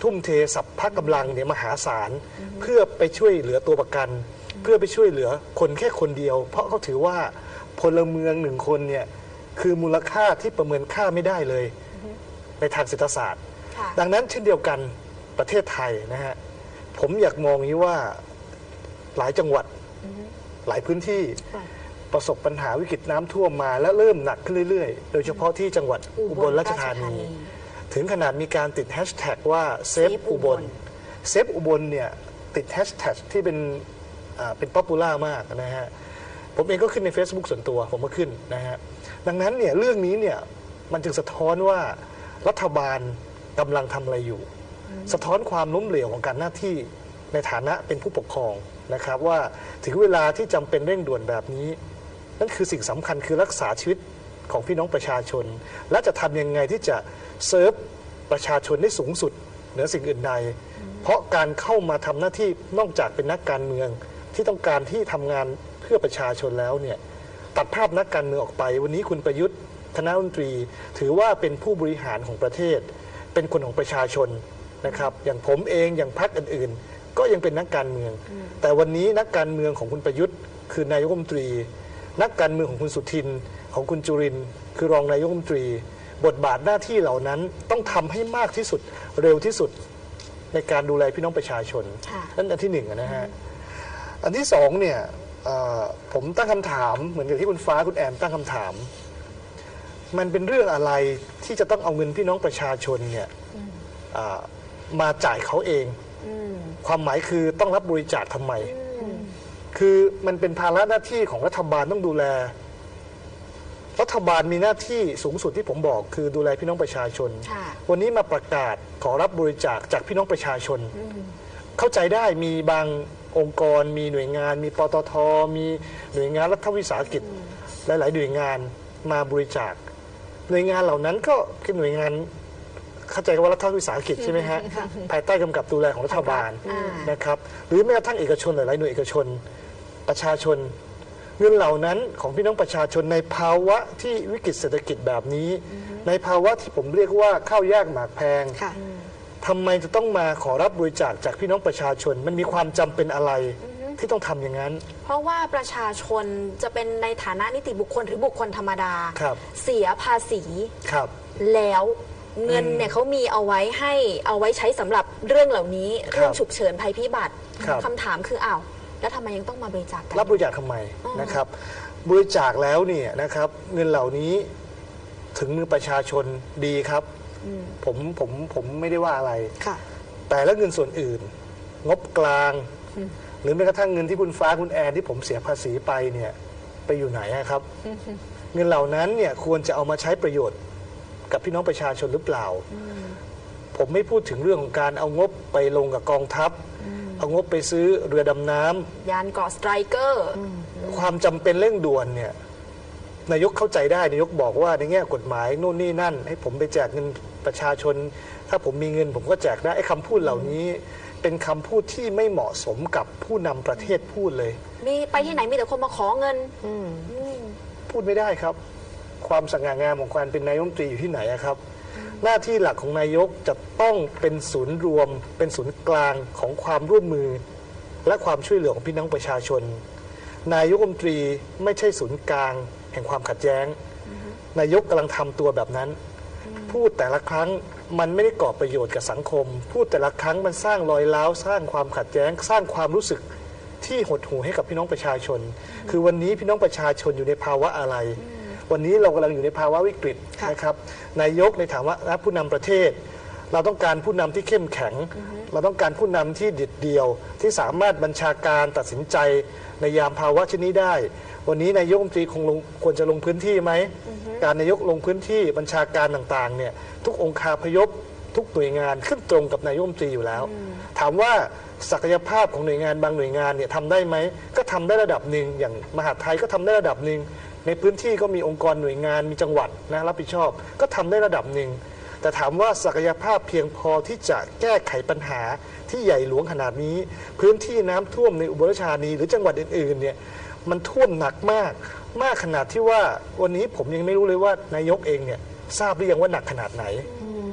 Speaker 3: ทุ่มเทสรรพกำลังเนี่ยมหาศาลเพื่อไปช่วยเหลือตัวประกัน เพื่อไปช่วยเหลือคนแค่คนเดียว เพราะเขาถือว่าพลเมืองหนึ่งคนเนี่ยคือมูลค่าที่ประเมินค่าไม่ได้เลยในทางเศรษฐศาสตร์
Speaker 2: ค่ะ
Speaker 3: ดังนั้นเช่นเดียวกันประเทศไทยนะฮะผมอยากมองนี้ว่าหลายจังหวัดหลายพื้นที่ประสบปัญหาวิกฤตน้ำท่วมมาและเริ่มหนักขึ้นเรื่อยๆ โดยเฉพาะที่จังหวัดอุบลราชธานี ถึงขนาดมีการติดแฮชแท็กว่าเซฟอุบลเซฟอุบลเนี่ยติดแฮชแท็กที่เป็นป๊อปปูล่ามากนะฮะผมเองก็ขึ้นใน Facebook ส่วนตัวผมก็ขึ้นนะฮะดังนั้นเนี่ยเรื่องนี้เนี่ยมันจึงสะท้อนว่ารัฐบาลกำลังทำอะไรอยู่ สะท้อนความล้มเหลวของการหน้าที่ในฐานะเป็นผู้ปกครองนะครับว่าถึงเวลาที่จำเป็นเร่งด่วนแบบนี้นั่นคือสิ่งสำคัญคือรักษาชีวิตของพี่น้องประชาชน และจะทำยังไงที่จะเซิร์ฟประชาชนได้สูงสุดเหนือสิ่งอื่นใด เพราะการเข้ามาทำหน้าที่นอกจากเป็นนักการเมืองที่ต้องการที่ทำงานเพื่อประชาชนแล้วเนี่ยตัดภาพนักการเมืองออกไปวันนี้คุณประยุทธ์คณะรัฐมนตรีถือว่าเป็นผู้บริหารของประเทศเป็นคนของประชาชนนะครับอย่างผมเองอย่างพรรคอื่นๆก็ยังเป็นนักการเมืองแต่วันนี้นักการเมืองของคุณประยุทธ์คือนายกรัฐมนตรีนักการเมืองของคุณสุทินของคุณจุรินทร์คือรองนายกรัฐมนตรีบทบาทหน้าที่เหล่านั้นต้องทำให้มากที่สุดเร็วที่สุดในการดูแลพี่น้องประชาชนนั่นอันที่หนึ่งนะฮะอันที่สองเนี่ยผมตั้งคำถามเหมือนกับที่คุณฟ้าคุณแอมตั้งคำถามมันเป็นเรื่องอะไรที่จะต้องเอาเงินพี่น้องประชาชนเนี่ยมาจ่ายเขาเองความหมายคือต้องรับบริจาคทำไมคือมันเป็นภาระหน้าที่ของรัฐบาลต้องดูแลรัฐบาลมีหน้าที่สูงสุดที่ผมบอกคือดูแลพี่น้องประชาชนวันนี้มาประกาศขอรับบริจาคจากพี่น้องประชาชนเข้าใจได้มีบางองค์กรมีหน่วยงานมีปตทมีหน่วยงานรัฐวิสาหกิจหลายๆหน่วยงานมาบริจาคหน่วยงานเหล่านั้นก็คือหน่วยงานเข้าใจว่ารัฐวิสาหกิจใช่ไหมฮะภายใต้กำกับดูแลของรัฐบาลนะครับหรือแม้กระทั่งเอกชนหลายๆหน่วยเอกชนประชาชนเงินเหล่านั้นของพี่น้องประชาชนในภาวะที่วิกฤตเศรษฐกิจแบบนี้ในภาวะที่ผมเรียกว่าข้าวยากหมากแพงทำไมจะต้องมาขอรับบริจาคจากพี่น้องประชาชนมันมีความจำเป็นอะไรที่ต้องทำอย่างนั้น
Speaker 2: เพราะว่าประชาชนจะเป็นในฐานะนิติบุคคลหรือบุคคลธรรมดาเสียภาษีแล้วเงินเนี่ยเขามีเอาไว้ใช้สำหรับเรื่องเหล่านี้เรื่องฉุกเฉินภัยพิบัติคำถามคืออ้าวแล้วทำไมยังต้องมาบริจาคกัน
Speaker 3: รับบริจาคทำไมนะครับบริจาคแล้วเนี่ยนะครับเงินเหล่านี้ถึงมือประชาชนดีครับผมไม่ได้ว่าอะไรแต่แล้วเงินส่วนอื่นงบกลางหรือแม้กระทั่งเงินที่คุณฟ้าคุณแอนที่ผมเสียภาษีไปเนี่ยไปอยู่ไหนครับเงินเหล่านั้นเนี่ยควรจะเอามาใช้ประโยชน์กับพี่น้องประชาชนหรือเปล่าผมไม่พูดถึงเรื่องของการเอางบไปลงกับกองทัพเอางบไปซื้อเรือดำน้ำ
Speaker 2: ยานเกาะสไตรเกอร์
Speaker 3: ความจำเป็นเร่งด่วนเนี่ยนายกเข้าใจได้นายกบอกว่าในแง่กฎหมายโน่นนี่นั่นให้ผมไปแจกเงินประชาชนถ้าผมมีเงินผมก็แจกได้ไอ้คำพูดเหล่านี้เป็นคำพูดที่ไม่เหมาะสมกับผู้นำประเทศพูดเลย
Speaker 2: มีไปที่ไหนมีแต่คนมาขอเงิน
Speaker 3: พูดไม่ได้ครับความสง่างามของการเป็นนายกรัฐมนตรีอยู่ที่ไหนครับหน้าที่หลักของนายกจะต้องเป็นศูนย์รวมเป็นศูนย์กลางของความร่วมมือและความช่วยเหลือของพี่น้องประชาชนนายกรัฐมนตรีไม่ใช่ศูนย์กลางแห่งความขัดแย้งนายกกำลังทำตัวแบบนั้นพูดแต่ละครั้งมันไม่ได้ก่อประโยชน์กับสังคมพูดแต่ละครั้งมันสร้างรอยร้าวสร้างความขัดแย้งสร้างความรู้สึกที่หดหู่ให้กับพี่น้องประชาชนคือวันนี้พี่น้องประชาชนอยู่ในภาวะอะไรวันนี้เรากำลังอยู่ในภาวะวิกฤตนะครับนายกในฐานะผู้นำประเทศเราต้องการผู้นำที่เข้มแข็งเราต้องการผู้นำที่เด็ดเดี่ยวที่สามารถบัญชาการตัดสินใจในยามภาวะเช่นนี้ได้วันนี้นายกรัฐมนตรีควรจะลงพื้นที่ไหมการนายกลงพื้นที่บัญชาการต่างๆเนี่ยทุกองค์คาพยพทุกหน่วยงานขึ้นตรงกับนายกรัฐมนตรีอยู่แล้วถามว่าศักยภาพของหน่วยงานบางหน่วยงานเนี่ยทำได้ไหมก็ทำได้ระดับหนึ่งอย่างมหาดไทยก็ทำได้ระดับหนึ่งในพื้นที่ก็มีองค์กรหน่วยงานมีจังหวัดนะรับผิดชอบก็ทำได้ระดับหนึ่งแต่ถามว่าศักยภาพเพียงพอที่จะแก้ไขปัญหาที่ใหญ่หลวงขนาดนี้พื้นที่น้ำท่วมในอุบลราชธานีหรือจังหวัดอื่นๆเนี่ยมันท่วมหนักมากขนาดที่ว่าวันนี้ผมยังไม่รู้เลยว่านายกเองเนี่ยทราบหรือยังว่าหนักขนาดไหน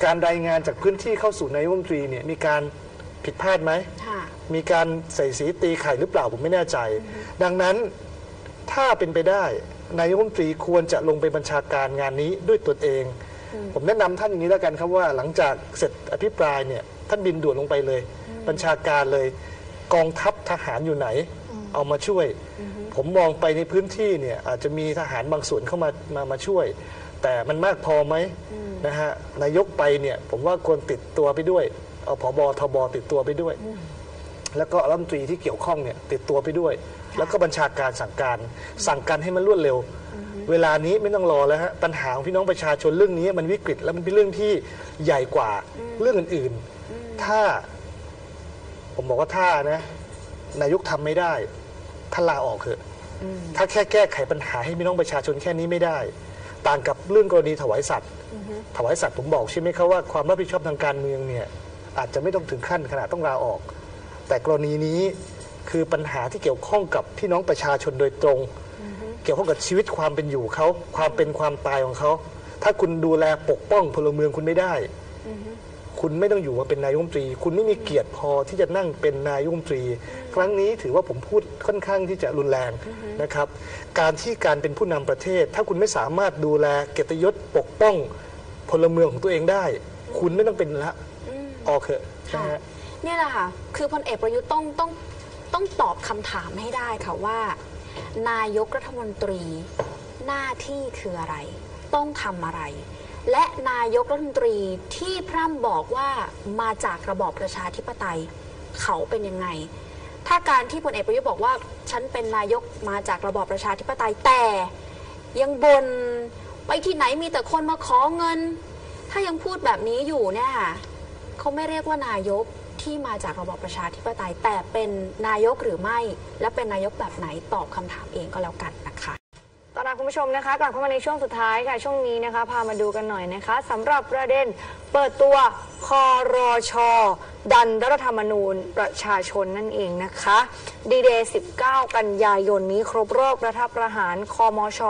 Speaker 3: การรายงานจากพื้นที่เข้าสู่นายกรัฐมนตรีเนี่ยมีการผิดพลาดไหม
Speaker 2: ค่ะ
Speaker 3: มีการใส่สีตีไข่หรือเปล่าผมไม่แน่ใจ ดังนั้นถ้าเป็นไปได้นายกรัฐมนตรีควรจะลงไปบัญชาการงานนี้ด้วยตนเอง ผมแนะนำท่านอย่างนี้แล้วกันครับว่าหลังจากเสร็จอภิปรายเนี่ยท่านบินด่วนลงไปเลย บัญชาการเลยกองทัพทหารอยู่ไหน เอามาช่วย ผมมองไปในพื้นที่เนี่ยอาจจะมีทหารบางส่วนเข้ามาช่วย แต่มันมากพอไหมนะฮะนายกไปเนี่ยผมว่าควรติดตัวไปด้วยเอาผบทบติดตัวไปด้วย แล้วก็รัฐมนตรีที่เกี่ยวข้องเนี่ยติดตัวไปด้วย แล้วก็บัญชาการสั่งการให้มันรวดเร็ว เวลานี้ไม่ต้องรอแล้วฮะปัญหาของพี่น้องประชาชนเรื่องนี้มันวิกฤตแล้วมันเป็นเรื่องที่ใหญ่กว่าเรื่องอื่นๆถ้าผมบอกว่าถ้านะนายกทำไม่ได้ท่านลาออกเถอะถ้าแค่แก้ไขปัญหาให้พี่น้องประชาชนแค่นี้ไม่ได้ต่างกับเรื่องกรณีถวายสัตว์ถวายสัตว์ผมบอกใช่ไหมครับว่าความรับผิดชอบทางการเมืองเนี่ยอาจจะไม่ต้องถึงขั้นขนาดต้องลาออกแต่กรณีนี้คือปัญหาที่เกี่ยวข้องกับพี่น้องประชาชนโดยตรงเกี่ยวข้องกับชีวิตความเป็นอยู่เขาความเป็นความตายของเขาถ้าคุณดูแลปกป้องพลเมืองคุณไม่ได้คุณไม่ต้องอยู่มาเป็นนายกรัฐมนตรีคุณไม่มีเกียรติพอที่จะนั่งเป็นนายกรัฐมนตรีครั้งนี้ถือว่าผมพูดค่อนข้างที่จะรุนแรงนะครับการเป็นผู้นำประเทศถ้าคุณไม่สามารถดูแลเกียรติยศปกป้องพลเมืองของตัวเองได้คุณไม่ต้องเป็นละออกเถอะนะฮะ
Speaker 2: เนี่ยแหละค่ะคือพลเอกประยุทธ์ต้องตอบคำถามให้ได้ค่ะว่านายกรัฐมนตรีหน้าที่คืออะไรต้องทำอะไรและนายกรัฐมนตรีที่พร่ำบอกว่ามาจากระบอบประชาธิปไตยเขาเป็นยังไงถ้าการที่พลเอกประยุทธ์บอกว่าฉันเป็นนายกมาจากระบอบประชาธิปไตยแต่ยังบ่นไปที่ไหนมีแต่คนมาขอเงินถ้ายังพูดแบบนี้อยู่เนี่ยเขาไม่เรียกว่านายกที่มาจากระบอบประชาธิปไตยแต่เป็นนายกหรือไม่และเป็นนายกแบบไหนตอบคำถามเองก็แล้วกันนะคะ
Speaker 1: ตอนนี้คุณผู้ชมนะคะกลับเข้ามาในช่วงสุดท้ายค่ะช่วงนี้นะคะพามาดูกันหน่อยนะคะสำหรับประเด็นเปิดตัวครช.ดันรัฐธรรมนูญประชาชนนั่นเองนะคะดีเดย์19 กันยายนนี้ครบรอบรัฐประหารคมช.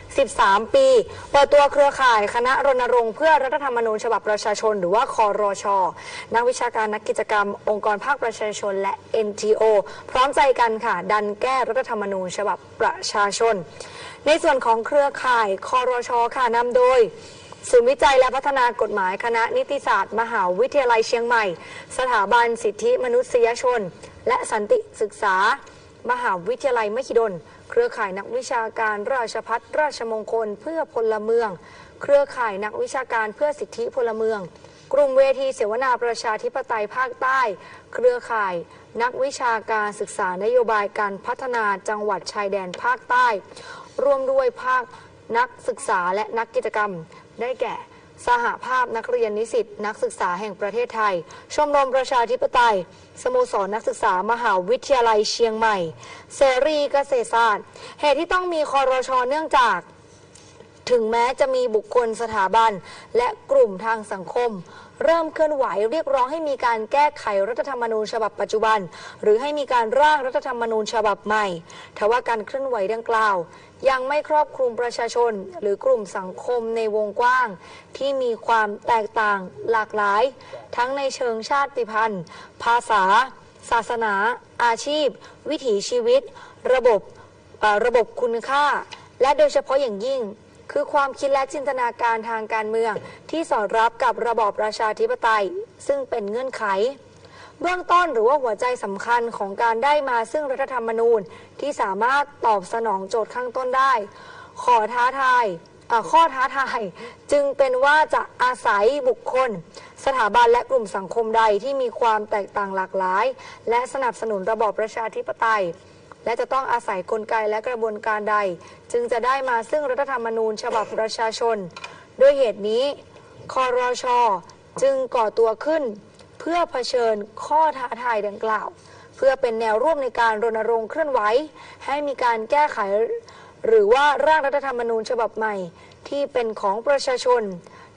Speaker 1: 13 ปีเปิดตัวเครือข่ายคณะรณรงค์เพื่อรัฐธรรมนูญฉบับประชาชนหรือว่าครช.นักวิชาการนักกิจกรรมองค์กรภาคประชาชนและ NGO พร้อมใจกันค่ะดันแก้รัฐธรรมนูญฉบับประชาชนในส่วนของเครือข่ายครช.ค่ะนำโดยศูนย์วิจัยและพัฒนากฎหมายคณะนิติศาสตร์มหาวิทยาลัยเชียงใหม่สถาบันสิทธิมนุษยชนและสันติศึกษามหาวิทยาลัยมหิดลเครือข่ายนักวิชาการราชภัฏราชมงคลเพื่อพลเมืองเครือข่ายนักวิชาการเพื่อสิทธิพลเมืองกลุ่มเวทีเสวนาประชาธิปไตยภาคใต้เครือข่ายนักวิชาการศึกษานโยบายการพัฒนาจังหวัดชายแดนภาคใต้ร่วมด้วยภาคนักศึกษาและนักกิจกรรมได้แก่สหภาพนักเรียนนิสิตนักศึกษาแห่งประเทศไทยชมรมประชาธิปไตยสโมสรนักศึกษามหาวิทยาลัยเชียงใหม่เสรีเกษตรศาสตร์เหตุที่ต้องมีครช.เนื่องจากถึงแม้จะมีบุคคลสถาบันและกลุ่มทางสังคมเริ่มเคลื่อนไหวเรียกร้องให้มีการแก้ไขรัฐธรรมนูญฉบับปัจจุบันหรือให้มีการร่างรัฐธรรมนูญฉบับใหม่ทว่าการเคลื่อนไหวดังกล่าวยังไม่ครอบคลุมประชาชนหรือกลุ่มสังคมในวงกว้างที่มีความแตกต่างหลากหลายทั้งในเชิงชาติพันธุ์ภาษาศาสนาอาชีพวิถีชีวิตระบบคุณค่าและโดยเฉพาะอย่างยิ่งคือความคิดและจินตนาการทางการเมืองที่สอดรับกับระบอบประชาธิปไตยซึ่งเป็นเงื่อนไขเบื้องต้นหรือว่าหัวใจสำคัญของการได้มาซึ่งรัฐธรรมนูญที่สามารถตอบสนองโจทย์ข้างต้นได้ข้อท้าทายจึงเป็นว่าจะอาศัยบุคคลสถาบันและกลุ่มสังคมใดที่มีความแตกต่างหลากหลายและสนับสนุนระบอบประชาธิปไตยและจะต้องอาศัยกลไกและกระบวนการใดจึงจะได้มาซึ่งรัฐธรรมนูญฉบับประชาชนด้วยเหตุนี้ครช.จึงก่อตัวขึ้นเพื่อเผชิญข้อท้าทายดังกล่าวเพื่อเป็นแนวร่วมในการรณรงค์เคลื่อนไหวให้มีการแก้ไขหรือว่าร่างรัฐธรรมนูญฉบับใหม่ที่เป็นของประชาชน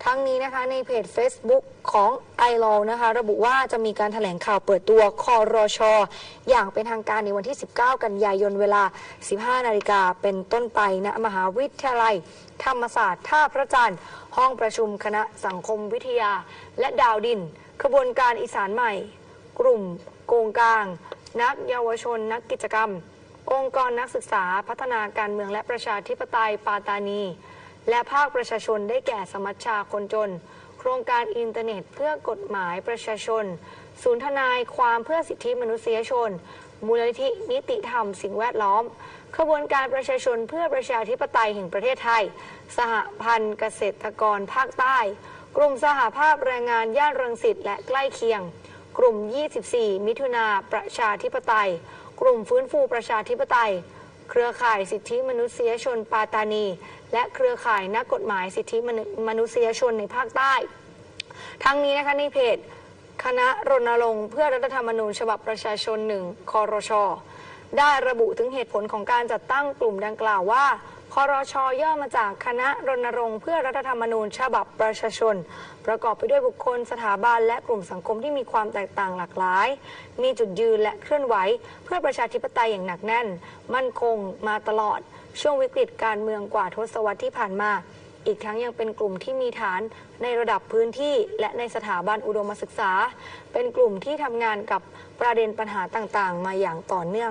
Speaker 1: ทั้งนี้นะคะในเพจ Facebook ของ ILO นะคะระบุว่าจะมีการแถลงข่าวเปิดตัวคอรช.อย่างเป็นทางการในวันที่ 19 กันยายนเวลา 15 นาฬิกาเป็นต้นไปณมหาวิทยาลัยธรรมศาสตร์ท่าพระจันทร์ห้องประชุมคณะสังคมวิทยาและดาวดินขบวนการอีสานใหม่กลุ่มโกงกลางนักเยาวชนนักกิจกรรมองค์กรนักศึกษาพัฒนาการเมืองและประชาธิปไตยปาตานีและภาคประชาชนได้แก่สมัชชาคนจนโครงการอินเทอร์เน็ตเพื่อกฎหมายประชาชนศูนย์ทนายความเพื่อสิทธิมนุษยชนมูลนิธินิติธรรมสิ่งแวดล้อมขบวนการประชาชนเพื่อประชาธิปไตยแห่งประเทศไทยสหพันธ์เกษตรกรภาคใต้กลุ่มสหภาพแรงงานย่านรังสิตและใกล้เคียงกลุ่ม 24 มิถุนาประชาธิปไตยกลุ่มฟื้นฟูประชาธิปไตยเครือข่ายสิทธิมนุษยชนปาตานีและเครือข่ายนักกฎหมายสิทธิมนุษยชนในภาคใต้ ทั้งนี้นะคะในเพจคณะรณรงค์เพื่อรัฐธรรมนูญฉบับประชาชน1ครช.ได้ระบุถึงเหตุผลของการจัดตั้งกลุ่มดังกล่าวว่าครช.ย่อมาจากคณะรณรงค์เพื่อรัฐธรรมนูญฉบับประชาชนประกอบไปด้วยบุคคลสถาบันและกลุ่มสังคมที่มีความแตกต่างหลากหลายมีจุดยืนและเคลื่อนไหวเพื่อประชาธิปไตยอย่างหนักแน่นมั่นคงมาตลอดช่วงวิกฤตการเมืองกว่าทศวรรษที่ผ่านมาอีกทั้งยังเป็นกลุ่มที่มีฐานในระดับพื้นที่และในสถาบันอุดมศึกษาเป็นกลุ่มที่ทำงานกับประเด็นปัญหาต่างๆมาอย่างต่อเนื่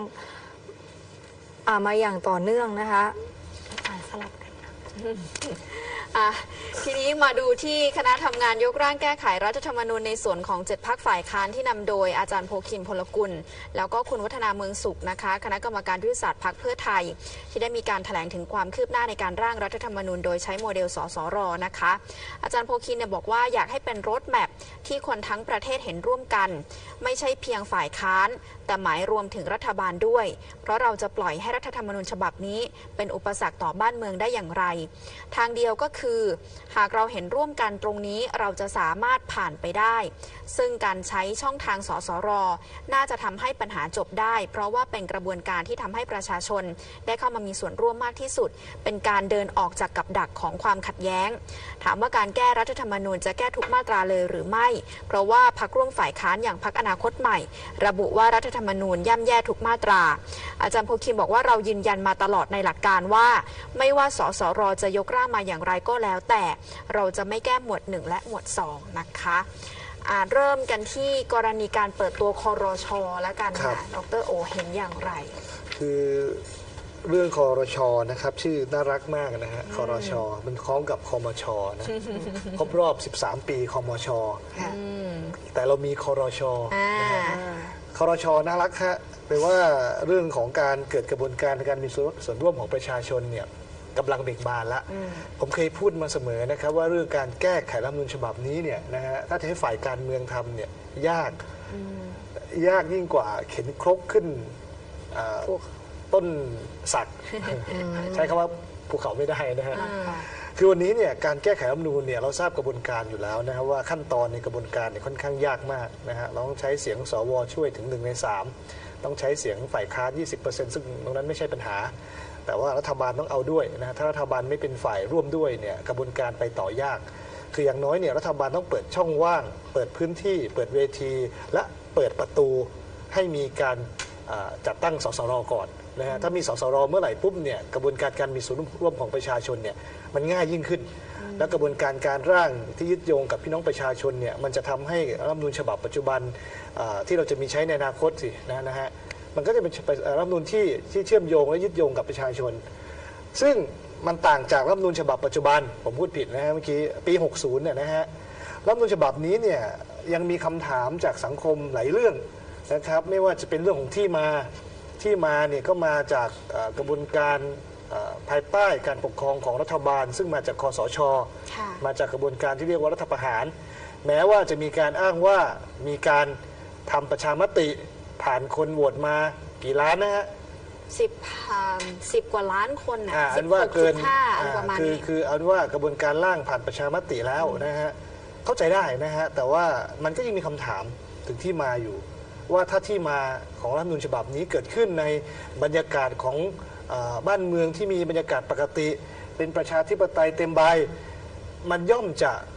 Speaker 1: องนะคะสลับกัน
Speaker 2: ทีนี้มาดูที่คณะทำงานยกร่างแก้ไขรัฐธรรมนูญในส่วนของ7พรรคฝ่ายค้านที่นำโดยอาจารย์โพคินพลกุลแล้วก็คุณวัฒนาเมืองสุขนะคะคณะกรรมการยุทธศาสตร์พรรคเพื่อไทยที่ได้มีการแถลงถึงความคืบหน้าในการร่างรัฐธรรมนูญโดยใช้โมเดลสสรนะคะอาจารย์โพคินเนี่ยบอกว่าอยากให้เป็นโรดแมพที่คนทั้งประเทศเห็นร่วมกันไม่ใช่เพียงฝ่ายค้านแต่หมายรวมถึงรัฐบาลด้วยเพราะเราจะปล่อยให้รัฐธรรมนูญฉบับนี้เป็นอุปสรรคต่อบ้านเมืองได้อย่างไรทางเดียวก็คือหากเราเห็นร่วมกันตรงนี้เราจะสามารถผ่านไปได้ซึ่งการใช้ช่องทางสสรน่าจะทำให้ปัญหาจบได้เพราะว่าเป็นกระบวนการที่ทำให้ประชาชนได้เข้ามามีส่วนร่วมมากที่สุดเป็นการเดินออกจากกับดักของความขัดแย้งถามว่าการแก้รัฐธรรมนูญจะแก้ทุกมาตราเลยหรือไม่เพราะว่าพรรคร่วมฝ่ายค้านอย่างพรรคอนาคตใหม่ระบุว่ารัฐธรรมนูญย่ำแย่ทุกมาตราอาจารย์โพคินบอกว่าเรายืนยันมาตลอดในหลักการว่าไม่ว่าสสรจะยกร่างมาอย่างไรก็แล้วแต่เราจะไม่แก้หมวด1และหมวด2นะคะเริ่มกันที่กรณีการเปิดตัวครช.แล้วกันค่ะดร.โอเห็นอย่างไร
Speaker 3: คือเรื่องครช.นะครับชื่อน่ารักมากนะฮะครช.มันคล้องกับคมช.นะครบรอบ13 ปีคมช.แต่เรามีครช.นะฮะครช.น่ารักฮะแปลว่าเรื่องของการเกิดกระบวนการในการมีส่วนร่วมของประชาชนเนี่ยกำลังเบ่งบานแล้วผมเคยพูดมาเสมอนะครับว่าเรื่องการแก้ไขรัฐธรรมนูญฉบับนี้เนี่ยนะฮะถ้าจะให้ฝ่ายการเมืองทำเนี่ยยากยิ่งกว่าเข็นครกขึ้นต้นสักใช้คำว่าภูเขาไม่ได้นะฮะคือวันนี้เนี่ยการแก้ไขรัฐธรรมนูญเนี่ยเราทราบกระบวนการอยู่แล้วนะครับว่าขั้นตอนในกระบวนการเนี่ยค่อนข้างยากมากนะฮะเราต้องใช้เสียงสวช่วยถึง1 ใน 3ต้องใช้เสียงฝ่ายค้าน 20% ซึ่งตรงนั้นไม่ใช่ปัญหาแต่ว่ารัฐบาลต้องเอาด้วยนะถ้ารัฐบาลไม่เป็นฝ่ายร่วมด้วยเนี่ยกระบวนการไปต่อยากคืออย่างน้อยเนี่ยรัฐบาลต้องเปิดช่องว่างเปิดพื้นที่เปิดเวทีและเปิดประตูให้มีการจัดตั้งสสรก่อนนะฮะถ้ามีสสรเมื่อไหร่ปุ๊บเนี่ยกระบวนการการมีส่วนร่วมของประชาชนเนี่ยมันง่ายยิ่งขึ้นและกระบวนการการร่างที่ยึดโยงกับพี่น้องประชาชนเนี่ยมันจะทำให้รัฐธรรมนูญฉบับปัจจุบันที่เราจะมีใช้ในอนาคตสินะฮะมันก็จะเป็นรัฐธรรมนูญที่เชื่อมโยงและยึดโยงกับประชาชนซึ่งมันต่างจากรัฐธรรมนูญฉบับปัจจุบันผมพูดผิดนะฮะเมื่อกี้ปี60เนี่ยนะฮะรัฐธรรมนูญฉบับนี้เนี่ยยังมีคำถามจากสังคมหลายเรื่องนะครับไม่ว่าจะเป็นเรื่องของที่มาเนี่ยก็มาจากกระบวนการภายใต้การปกครองของรัฐบาลซึ่งมาจากคสช.มาจากกระบวนการที่เรียกว่ารัฐประหารแม้ว่าจะมีการอ้างว่ามีการทำประชามติผ่านคนโหวตมากี่ล้านนะฮะ
Speaker 2: 10 กว่าล้านคนนะ16.5ประมาณนี้
Speaker 3: คือเอาว่ากระบวนการร่างผ่านประชามติแล้วนะฮะเข้าใจได้นะฮะแต่ว่ามันก็ยังมีคำถามถึงที่มาอยู่ว่าถ้าที่มาของรัฐธรรมนูญฉบับนี้เกิดขึ้นในบรรยากาศของบ้านเมืองที่มีบรรยากาศปกติเป็นประชาธิปไตยเต็มใบมันย่อมจะ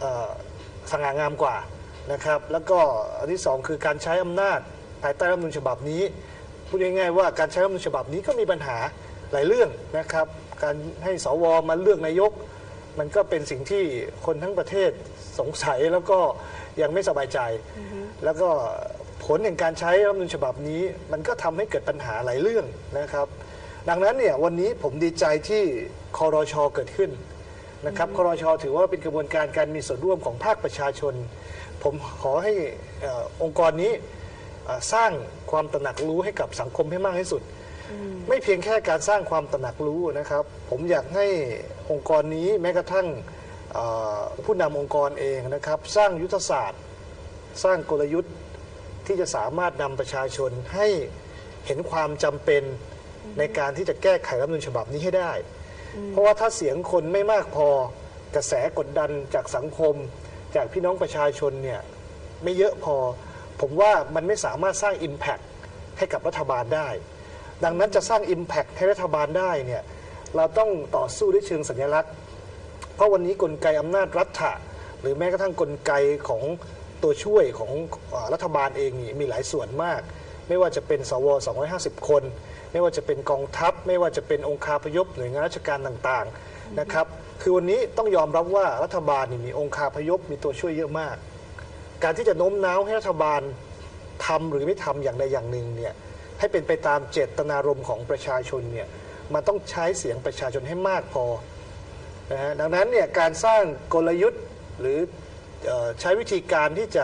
Speaker 3: สง่างามกว่านะครับแล้วก็อันที่สองคือการใช้อำนาจภายใต้รัฐธรรมนูญฉบับนี้พูดง่ายๆว่าการใช้รัฐธรรมนูญฉบับนี้ก็มีปัญหาหลายเรื่องนะครับการให้สวมาเลือกนายกมันก็เป็นสิ่งที่คนทั้งประเทศสงสัยแล้วก็ยังไม่สบายใจแล้วก็ผลแห่งการใช้รัฐธรรมนูญฉบับนี้มันก็ทำให้เกิดปัญหาหลายเรื่องนะครับดังนั้นเนี่ยวันนี้ผมดีใจที่ครช.เกิดขึ้นนะครับครช.ถือว่าเป็นกระบวนการมีส่วนร่วมของภาคประชาชนผมขอให้องค์กรนี้สร้างความตระหนักรู้ให้กับสังคมให้มากที่สุดไม่เพียงแค่การสร้างความตระหนักรู้นะครับผมอยากให้องค์กรนี้แม้กระทั่งผู้นำองค์กรเองนะครับสร้างยุทธศาสตร์สร้างกลยุทธ์ที่จะสามารถนำประชาชนให้เห็นความจำเป็นในการที่จะแก้ไขรัฐธรรมนูญฉบับนี้ให้ได้เพราะว่าถ้าเสียงคนไม่มากพอกระแสกดดันจากสังคมจากพี่น้องประชาชนเนี่ยไม่เยอะพอผมว่ามันไม่สามารถสร้าง Impact ให้กับรัฐบาลได้ดังนั้นจะสร้าง Impact ให้รัฐบาลได้เนี่ยเราต้องต่อสู้ด้วยเชิงสัญลักษณ์เพราะวันนี้กลไกอำนาจรัฐะหรือแม้กระทั่งกลไกของตัวช่วยของรัฐบาลเองนี่มีหลายส่วนมากไม่ว่าจะเป็นสว250 คนไม่ว่าจะเป็นกองทัพไม่ว่าจะเป็นองค์คาพยพหน่วยงานราชการต่างๆนะครับคือวันนี้ต้องยอมรับว่ารัฐบาลมีองค์คาพยพมีตัวช่วยเยอะมากการที่จะโน้มน้าวให้รัฐบาลทำหรือไม่ทำอย่างใดอย่างหนึ่งเนี่ยให้เป็นไปตามเจตนารมณ์ของประชาชนเนี่ยมันต้องใช้เสียงประชาชนให้มากพอนะฮะดังนั้นเนี่ยการสร้างกลยุทธ์หรือใช้วิธีการที่จะ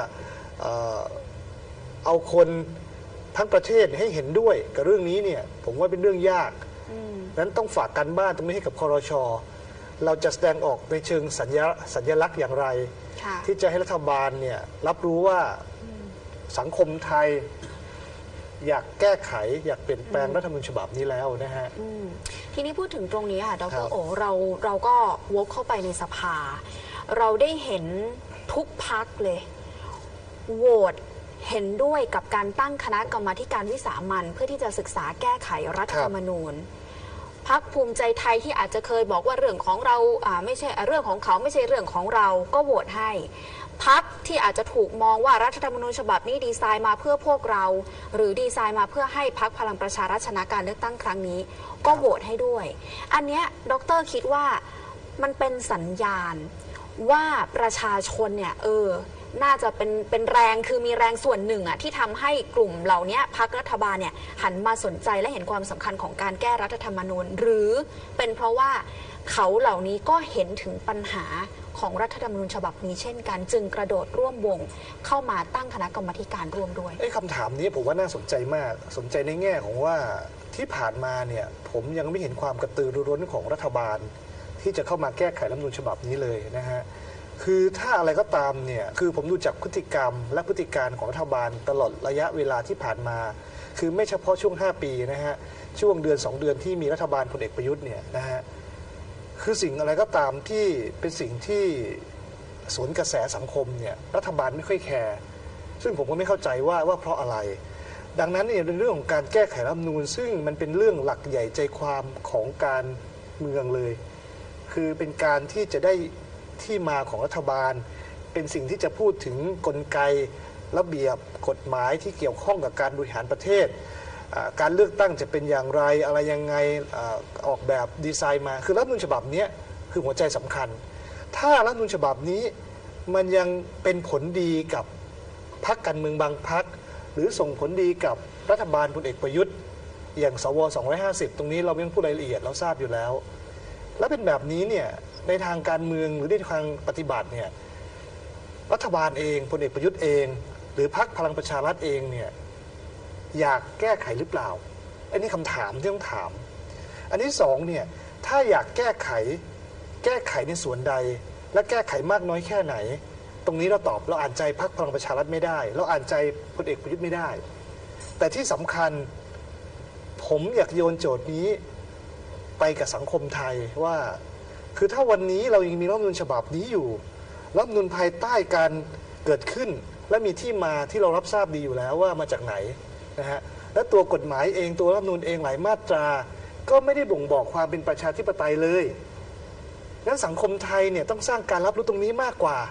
Speaker 3: เอาคนทั้งประเทศให้เห็นด้วยกับเรื่องนี้เนี่ยผมว่าเป็นเรื่องยากนั้นต้องฝากการบ้านตรงนี้ให้กับครช.เราจะแสดงออกในเชิงสัญลักษณ์อย่างไรที่จะให้รัฐบาลเนี่ยรับรู้ว่าสังคมไทยอยากแก้ไขอยากเปลี่ยนแปลงรัฐธรรมนูญฉบับนี้แล้วนะฮะ
Speaker 2: ทีนี้พูดถึงตรงนี้ค่ะดร.โอเราก็วกเข้าไปในสภาเราได้เห็นทุกพรรคเลยโหวตเห็นด้วยกับการตั้งคณะกรรมาธิการวิสามัญเพื่อที่จะศึกษาแก้ไขรัฐธรรมนูญพรรคภูมิใจไทยที่อาจจะเคยบอกว่าเรื่องของเราไม่ใช่เรื่องของเขาไม่ใช่เรื่องของเราก็โหวตให้พรรคที่อาจจะถูกมองว่ารัฐธรรมนูญฉบับนี้ดีไซน์มาเพื่อพวกเราหรือดีไซน์มาเพื่อให้พรรคพลังประชารัฐชนะการเลือกตั้งครั้งนี้ก็โหวตให้ด้วยอันเนี้ยดร.คิดว่ามันเป็นสัญญาณว่าประชาชนเนี่ยน่าจะเป็นแรงคือมีแรงส่วนหนึ่งอะที่ทำให้กลุ่มเหล่านี้พรรครัฐบาลเนี่ยหันมาสนใจและเห็นความสำคัญของการแก้รัฐธรรมนูญหรือเป็นเพราะว่าเขาเหล่านี้ก็เห็นถึงปัญหาของรัฐธรรมนูญฉบับนี้เช่นกันจึงกระโดดร่วมวงเข้ามาตั้งคณะกรรมาธิการร่วมด้วย
Speaker 3: คำถามนี้ผมว่าน่าสนใจมากสนใจในแง่ของว่าที่ผ่านมาเนี่ยผมยังไม่เห็นความกระตือรือร้นของรัฐบาลที่จะเข้ามาแก้ไขรัฐธรรมนูญฉบับนี้เลยนะฮะคือถ้าอะไรก็ตามเนี่ยคือผมดูจากพฤติกรรมและพฤติการของรัฐบาลตลอดระยะเวลาที่ผ่านมาคือไม่เฉพาะช่วง5 ปีนะฮะช่วงเดือน2 เดือนที่มีรัฐบาลพลเอกประยุทธ์เนี่ยนะฮะคือสิ่งอะไรก็ตามที่เป็นสิ่งที่สวนกระแสสังคมเนี่ยรัฐบาลไม่ค่อยแคร์ซึ่งผมก็ไม่เข้าใจว่าเพราะอะไรดังนั้นเนี่ยในเรื่องของการแก้ไขรัฐธรรมนูญซึ่งมันเป็นเรื่องหลักใหญ่ใจความของการเมืองเลยคือเป็นการที่จะได้ที่มาของรัฐบาลเป็นสิ่งที่จะพูดถึงกลไกระเบียบกฎหมายที่เกี่ยวข้องกับการบริหารประเทศการเลือกตั้งจะเป็นอย่างไรอะไรยังไงออกแบบดีไซน์มาคือรัฐธรรมนูญฉบับนี้คือหัวใจสำคัญถ้ารัฐธรรมนูญฉบับนี้มันยังเป็นผลดีกับพรรคการเมืองบางพรรคหรือส่งผลดีกับรัฐบาลพลเอกประยุทธ์อย่างสว250ตรงนี้เราไม่ต้องพูดรายละเอียดเราทราบอยู่แล้วและเป็นแบบนี้เนี่ยในทางการเมืองหรือในทางปฏิบัติเนี่ยรัฐบาลเองพลเอกประยุทธ์เองหรือพรรคพลังประชารัฐเองเนี่ยอยากแก้ไขหรือเปล่าอันนี้คำถามที่ต้องถามอันที่สองเนี่ยถ้าอยากแก้ไขในส่วนใดและแก้ไขมากน้อยแค่ไหนตรงนี้เราตอบเราอ่านใจพรรคพลังประชารัฐไม่ได้เราอ่านใจพลเอกประยุทธ์ไม่ได้แต่ที่สำคัญผมอยากโยนโจทย์นี้ไปกับสังคมไทยว่าคือถ้าวันนี้เรายังมีรัฐธรรมนูญฉบับนี้อยู่รัฐธรรมนูญภายใต้การเกิดขึ้นและมีที่มาที่เรารับทราบดีอยู่แล้วว่ามาจากไหนนะฮะและตัวกฎหมายเองตัวรัฐธรรมนูญเองหลายมาตราก็ไม่ได้บ่งบอกความเป็นประชาธิปไตยเลยงั้นสังคมไทยเนี่ยต้องสร้างการรับรู้ตรงนี้มากกว่า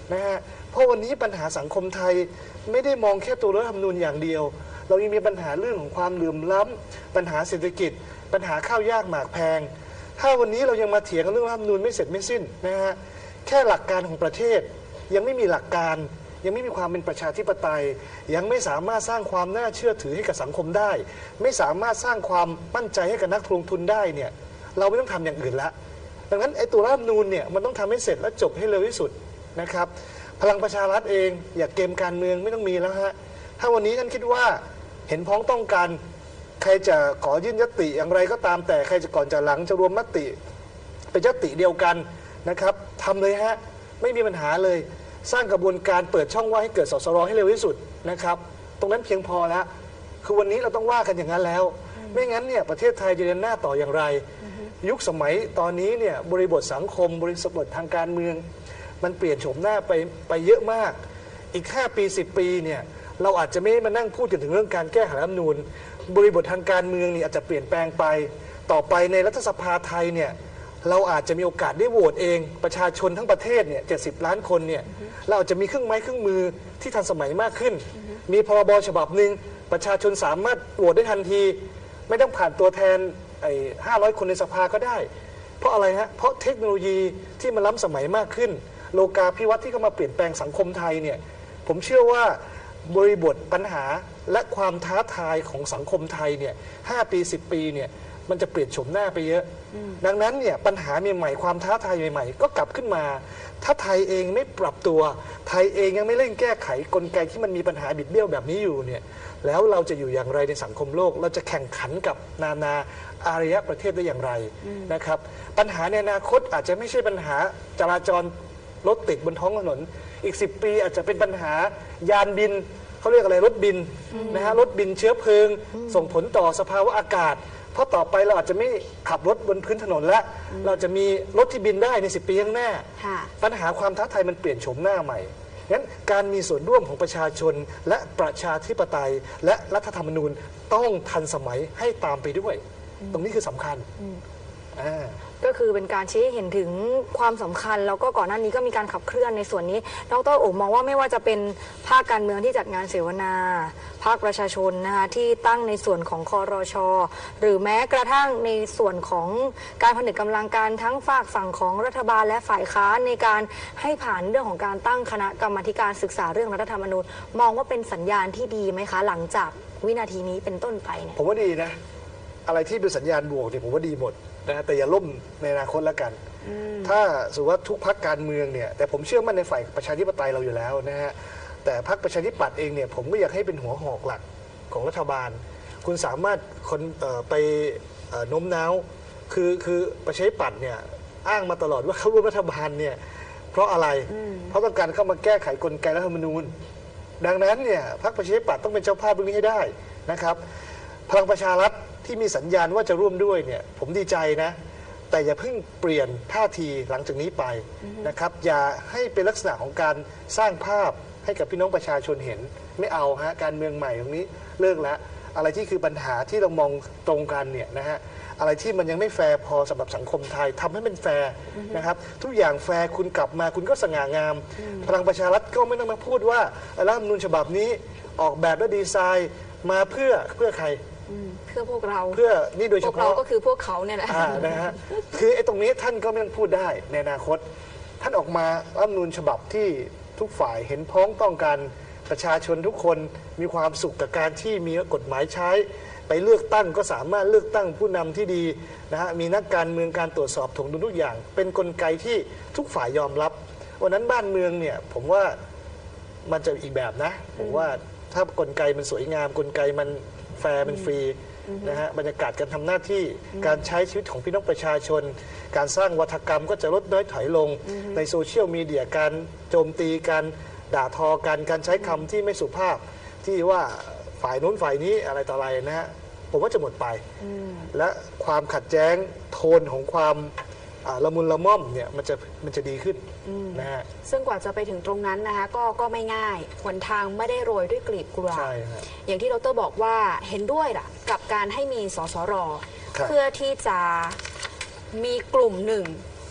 Speaker 3: นะฮะเพราะวันนี้ปัญหาสังคมไทยไม่ได้มองแค่ตัวรัฐธรรมนูญอย่างเดียว เรายังมีปัญหาเรื่องของความเหลื่อมล้ำปัญหาเศรษฐกิจ ปัญหาข้าวยากหมากแพง ถ้าวันนี้เรายังมาเถียงกันเรื่องรัฐธรรมนูญไม่เสร็จไม่สิ้นนะฮะแค่หลักการของประเทศยังไม่มีหลักการยังไม่มีความเป็นประชาธิปไตยยังไม่สามารถสร้างความน่าเชื่อถือให้กับสังคมได้ ไม่สามารถสร้างความมั่นใจให้กับนักลงทุนได้เนี่ยเราไม่ต้องทำอย่างอื่นละดังนั้นไอ้ตัวรัฐธรรมนูญเนี่ยมันต้องทำให้เสร็จและจบให้เร็วที่สุดนะครับพลังประชารัฐเองอยากเกมการเมืองไม่ต้องมีแล้วฮะถ้าวันนี้ท่านคิดว่าเห็นพ้องต้องกันใครจะขอยื่นยติอย่างไรก็ตามแต่ใครจะก่อนจะหลังจะรวมมติเป็นยติเดียวกันนะครับทำเลยฮะไม่มีปัญหาเลยสร้างกระบวนการเปิดช่องว่างให้เกิดสสรให้เร็วที่สุดนะครับตรงนั้นเพียงพอแล้วคือวันนี้เราต้องว่ากันอย่างนั้นแล้วไม่งั้นเนี่ยประเทศไทยจะเดินหน้าต่ออย่างไรยุคสมัยตอนนี้เนี่ยบริบทสังคมบริบททางการเมืองมันเปลี่ยนโฉมหน้าไปเยอะมากอีก5 ปี10 ปีเนี่ยเราอาจจะไม่มานั่งพูดถึงเรื่องการแก้ไขรัฐธรรมนูญบริบททางการเมืองนี่อาจจะเปลี่ยนแปลงไปต่อไปในรัฐสภาไทยเนี่ยเราอาจจะมีโอกาสได้โหวตเองประชาชนทั้งประเทศเนี่ย70 ล้านคนเนี่ยเราอาจจะมีเครื่องไม้เครื่องมือที่ทันสมัยมากขึ้นมีพรบฉบับหนึ่งประชาชนสามารถโหวตได้ทันทีไม่ต้องผ่านตัวแทน500 คนในสภาก็ได้เพราะอะไรฮะเพราะเทคโนโลยีที่มันล้ำสมัยมากขึ้นโลกาภิวัตน์ที่เข้ามาเปลี่ยนแปลงสังคมไทยเนี่ยผมเชื่อว่าบริบทปัญหาและความท้าทายของสังคมไทยเนี่ย5 ปี 10 ปีเนี่ยมันจะเปลี่ยนโฉมหน้าไปเยอะดังนั้นเนี่ยปัญหาใหม่ๆความท้าทายใหม่ๆก็กลับขึ้นมาถ้าไทยเองไม่ปรับตัวไทยเองยังไม่เร่งแก้ไขกลไกที่มันมีปัญหาบิดเบี้ยวแบบนี้อยู่เนี่ยแล้วเราจะอยู่อย่างไรในสังคมโลกเราจะแข่งขันกับนานาอารยประเทศได้อย่างไรนะครับปัญหาในอนาคตอาจจะไม่ใช่ปัญหาจราจรรถติดบนท้องถนนอีก10 ปีอาจจะเป็นปัญหายานบินเขาเรียกอะไรรถบินนะฮะรถบินเชื้อเพลิงส่งผลต่อสภาวะอากาศเพราะต่อไปเราอาจจะไม่ขับรถบนพื้นถนนแล้วเราจะมีรถที่บินได้ใน10 ปีข้างหน้าปัญหาความท้าทายมันเปลี่ยนโฉมหน้าใหม่งั้นการมีส่วนร่วมของประชาชนและประชาธิปไตยและรัฐธรรมนูญต้องทันสมัยให้ตามไปด้วยตรงนี้คือสำคัญ
Speaker 1: ก็คือเป็นการชี้ให้เห็นถึงความสำคัญแล้วก็ก่อนหน้านี้ก็มีการขับเคลื่อนในส่วนนี้ดร.โอ๋มองว่าไม่ว่าจะเป็นภาคการเมืองที่จัดงานเสวนาภาคประชาชนนะคะที่ตั้งในส่วนของครช.หรือแม้กระทั่งในส่วนของการผนึกกำลังการทั้งฝากฝั่งของรัฐบาลและฝ่ายค้านในการให้ผ่านเรื่องของการตั้งคณะกรรมาธิการศึกษาเรื่องรัฐธรรมนูญมองว่าเป็นสัญญาณที่ดีไหมคะหลังจากวินาทีนี้เป็นต้นไปเนี่ย
Speaker 3: ผมว่าดีนะอะไรที่เป็นสัญญาณบวกเนี่ยผมว่าดีหมดนะแต่อย่าล่มในอนาคตแล้วกันถ้าสมมติว่าทุกพรรคการเมืองเนี่ยแต่ผมเชื่อมั่นในฝ่ายประชาธิปไตยเราอยู่แล้วนะฮะแต่พรรคประชาธิปัตย์เองเนี่ยผมก็อยากให้เป็นหัวหอกหลักของรัฐบาลคุณสามารถไปโน้มน้าวคือประชาธิปัตย์เนี่ยอ้างมาตลอดว่าเข้าร่วมรัฐบาลเนี่ยเพราะอะไรเพราะต้องการเข้ามาแก้ไขกลไกรัฐธรรมนูญดังนั้นเนี่ยพรรคประชาธิปัตย์ต้องเป็นเจ้าภาพเรื่องนี้ให้ได้นะครับพลังประชารัฐที่มีสัญญาณว่าจะร่วมด้วยเนี่ยผมดีใจนะแต่อย่าเพิ่งเปลี่ยนท่าทีหลังจากนี้ไปนะครับอย่าให้เป็นลักษณะของการสร้างภาพให้กับพี่น้องประชาชนเห็นไม่เอาฮะการเมืองใหม่ตรงนี้เลิกแล้วอะไรที่คือปัญหาที่เรามองตรงกันเนี่ยนะฮะอะไรที่มันยังไม่แฟร์พอสำหรับสังคมไทยทำให้มันแฟร์นะครับทุกอย่างแฟร์คุณกลับมาคุณก็สง่างามพลังประชารัฐก็ไม่ต้องมาพูดว่ารัฐธรรมนูญฉบับนี้ออกแบบและดีไซน์มาเพื่อใคร
Speaker 1: เพื่อพวกเรา
Speaker 3: เพื่อนี่โดยเฉพาะ
Speaker 1: เราก็คือพวกเขาเนี่ยแหละ
Speaker 3: นะฮะคือไอ้ตรงนี้ท่านก็ไม่ต้องพูดได้ในอนาคตท่านออกมารัฐธรรมนูญฉบับที่ทุกฝ่ายเห็นพ้องต้องกันประชาชนทุกคนมีความสุขกับการที่มีกฎหมายใช้ไปเลือกตั้งก็สามารถเลือกตั้งผู้นำที่ดีนะฮะมีนักการเมืองการตรวจสอบถวงดุลทุกอย่างเป็นกลไกที่ทุกฝ่ายยอมรับวันนั้นบ้านเมืองเนี่ยผมว่ามันจะอีกแบบนะผมว่าถ้ากลไกมันสวยงามกลไกมันแฟร์มันฟรีนะฮะบรรยากาศการทำหน้าที่การใช้ชีวิตของพี่น้องประชาชนการสร้างวัฒกรรมก็จะลดน้อยถอยลงในโซเชียลมีเดียการโจมตีการด่าทอกันการใช้คำที่ไม่สุภาพที่ว่าฝ่ายนู้นฝ่ายนี้อะไรต่ออะไรนะฮะผมว่าจะหมดไปและความขัดแย้งโทนของความละมุนละม่อมเนี่ยมันจะดีขึ้นนะฮะ
Speaker 2: ซึ่งกว่าจะไปถึงตรงนั้นนะคะก็ไม่ง่ายหนทางไม่ได้โรยด้วยกลีบกุหลาบอย่างที่ดร.บอกว่าเห็นด้วยล่ะกับการให้มีสสร.เพื่อที่จะมีกลุ่มหนึ่ง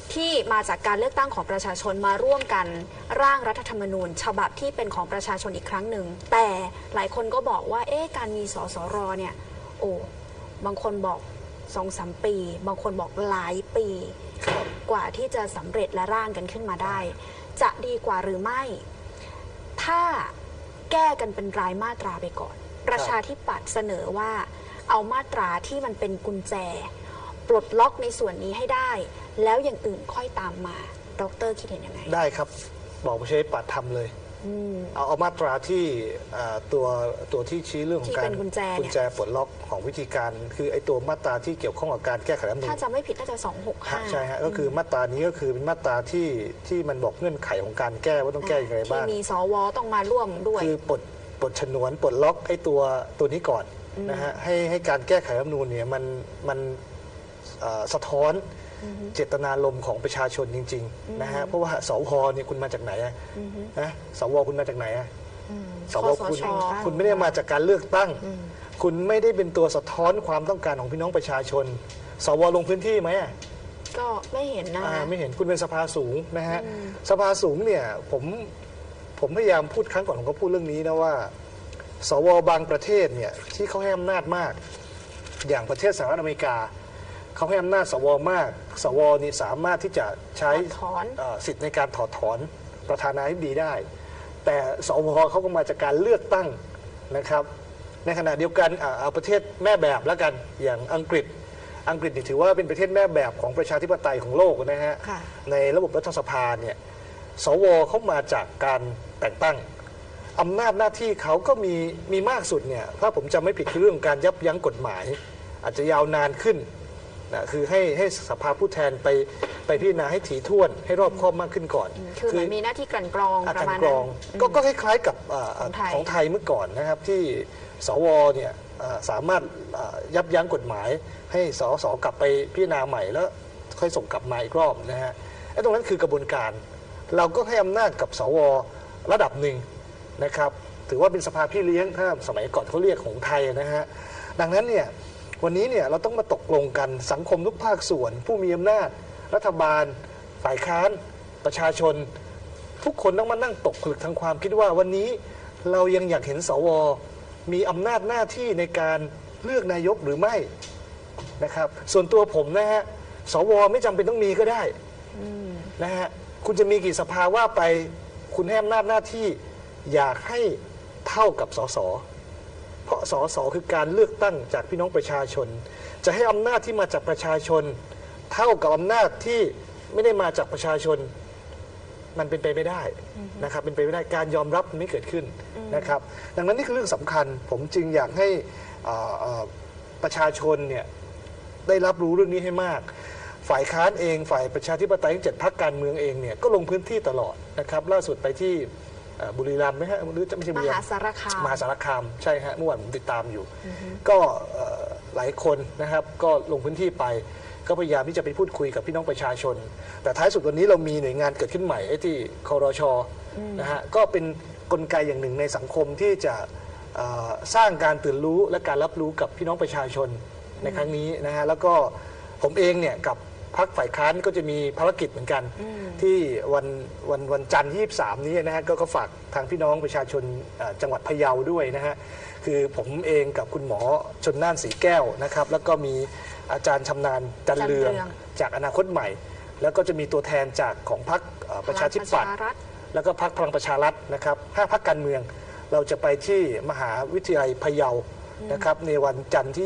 Speaker 2: ที่มาจากการเลือกตั้งของประชาชนมาร่วมกันร่างรัฐธรรมนูญ ฉบับที่เป็นของประชาชนอีกครั้งหนึ่งแต่หลายคนก็บอกว่าการมีสสรเนี่ยบางคนบอก2-3 ปี บางคนบอกหลายปีกว่าที่จะสำเร็จและร่างกันขึ้นมาได้ จะดีกว่าหรือไม่ ถ้าแก้กันเป็นรายมาตราไปก่อนประชาธิปัตย์เสนอว่าเอามาตราที่มันเป็นกุญแจปลดล็อกในส่วนนี้ให้ได้แล้วอย่างอื่นค่อยตามมาดร.คิดเห็นยังไง
Speaker 3: ได้ครับบอกประชาธิปัตย์ทำเลยเอามาตราที่ตัวที่ชี้เรื่องของการกุญแจปลดล็อกของวิธีการคือไอ้ตัวมาตราที่เกี่ยวข้องกับการแก้ไขรัฐธรรมนูญ
Speaker 2: ถ้าจะไม่ผิดน่าจะ265
Speaker 3: ใช่ฮะก็คือมาตรานี้ก็คือเป็นมาตราที่มันบอกเงื่อนไขของการแก้ว่าต้องแก้อย่างไรบ้าง
Speaker 2: ที่มีสวต้องมาร่วมด้วย
Speaker 3: คือปลดฉนวนปลดล็อกไอ้ตัวนี้ก่อนนะฮะให้การแก้ไขรัฐธรรมนูญเนี่ยมันสะท้อนเจตนารมณ์ของประชาชนจริงๆนะฮะเพราะว่าสวเนี่ยคุณมาจากไหนนะสวคุณมาจากไหนสวคุณไม่ได้มาจากการเลือกตั้งคุณไม่ได้เป็นตัวสะท้อนความต้องการของพี่น้องประชาชนสวลงพื้นที่ไหม
Speaker 2: ก็ไม่เห็นนะ
Speaker 3: ไม่เห็นคุณเป็นสภาสูงนะฮะสภาสูงเนี่ยผมพยายามพูดครั้งก่อนผมก็พูดเรื่องนี้นะว่าสวบางประเทศเนี่ยที่เขาให้อำนาจมากอย่างประเทศสหรัฐอเมริกาเขาให้อำนาจสวมากสวนี่สามารถที่จะใช้สิทธิ์ในการถอดถอนประธานาธิบดีได้แต่สวเขาก็มาจากการเลือกตั้งนะครับในขณะเดียวกันเอาประเทศแม่แบบแล้วกันอย่างอังกฤษนี่ถือว่าเป็นประเทศแม่แบบของประชาธิปไตยของโลกนะฮะในระบบรัฐสภาเนี่ยสวเขามาจากการแต่งตั้งอำนาจหน้าที่เขาก็มีมากสุดเนี่ยถ้าผมจำไม่ผิดคือเรื่องการยับยั้งกฎหมายอาจจะยาวนานขึ้นนะคือให้สภาผู้แทนไปพิจารณาให้ถี่ถ้วนให้รอบคอบมากขึ้นก่อน
Speaker 2: คือมีหน้าที่กลั่นกรองประมาณ
Speaker 3: นั้นก็คล้ายๆกับของไทยเมื่อก่อนนะครับที่สวเนี่ยสามารถยับยั้งกฎหมายให้สสกลับไปพิจารณาใหม่แล้วค่อยส่งกลับมาอีกรอบนะฮะไอ้ตรงนั้นคือกระบวนการเราก็ให้อำนาจกับสวระดับหนึ่งนะครับถือว่าเป็นสภาพี่เลี้ยงถ้าสมัยก่อนเขาเรียกของไทยนะฮะดังนั้นเนี่ยวันนี้เนี่ยเราต้องมาตกลงกันสังคมทุกภาคส่วนผู้มีอำนาจรัฐบาลฝ่ายค้านประชาชนทุกคนต้องมานั่งตกผลึกทางความคิดว่าวันนี้เรายังอยากเห็นสวมีอำนาจหน้าที่ในการเลือกนายกหรือไม่นะครับส่วนตัวผมนะฮะสวไม่จำเป็นต้องมีก็ได้นะฮะคุณจะมีกี่สภาว่าไปคุณให้อำนาจหน้าที่อยากให้เท่ากับสสเพราะสสคือการเลือกตั้งจากพี่น้องประชาชนจะให้อำนาจที่มาจากประชาชนเท่ากับอำนาจที่ไม่ได้มาจากประชาชนมันเป็นไปไม่ได้นะครับเป็นไปไม่ได้การยอมรับมันไม่เกิดขึ้นนะครับดังนั้นนี่คือเรื่องสำคัญผมจึงอยากให้ประชาชนเนี่ยได้รับรู้เรื่องนี้ให้มากฝ่ายค้านเองฝ่ายประชาธิปไตยทั้ง7 พรรคการเมืองเองเนี่ยก็ลงพื้นที่ตลอดนะครับล่าสุดไปที่บุรีรัมย์ไหมฮะหรือจะไม่ใช่บุรีรัมย์มหาสารคามใช่ฮะเมื่อวานผมติดตามอยู่ก็หลายคนนะครับก็ลงพื้นที่ไปก็พยายามที่จะไปพูดคุยกับพี่น้องประชาชนแต่ท้ายสุดวันนี้เรามีหน่วยงานเกิดขึ้นใหม่ไอ้ที่ครช.นะฮะก็เป็นกลไกอย่างหนึ่งในสังคมที่จะสร้างการตื่นรู้และการรับรู้กับพี่น้องประชาชนในครั้งนี้นะฮะแล้วก็ผมเองเนี่ยกับพรรคฝ่ายค้านก็จะมีภารกิจเหมือนกันที่วันจันทร์ที่ 23 นี้นะฮะก็ฝากทางพี่น้องประชาชนจังหวัดพะเยาด้วยนะฮะคือผมเองกับคุณหมอชลน่านสีแก้วนะครับแล้วก็มีอาจารย์ชำนาญจันเรืองจากอนาคตใหม่แล้วก็จะมีตัวแทนจากของพรรคประชาธิปัตย์แล้วก็พรรคพลังประชารัฐนะครับ5 พรรคการเมืองเราจะไปที่มหาวิทยาลัยพะเยานะครับในวันจันทร์ที่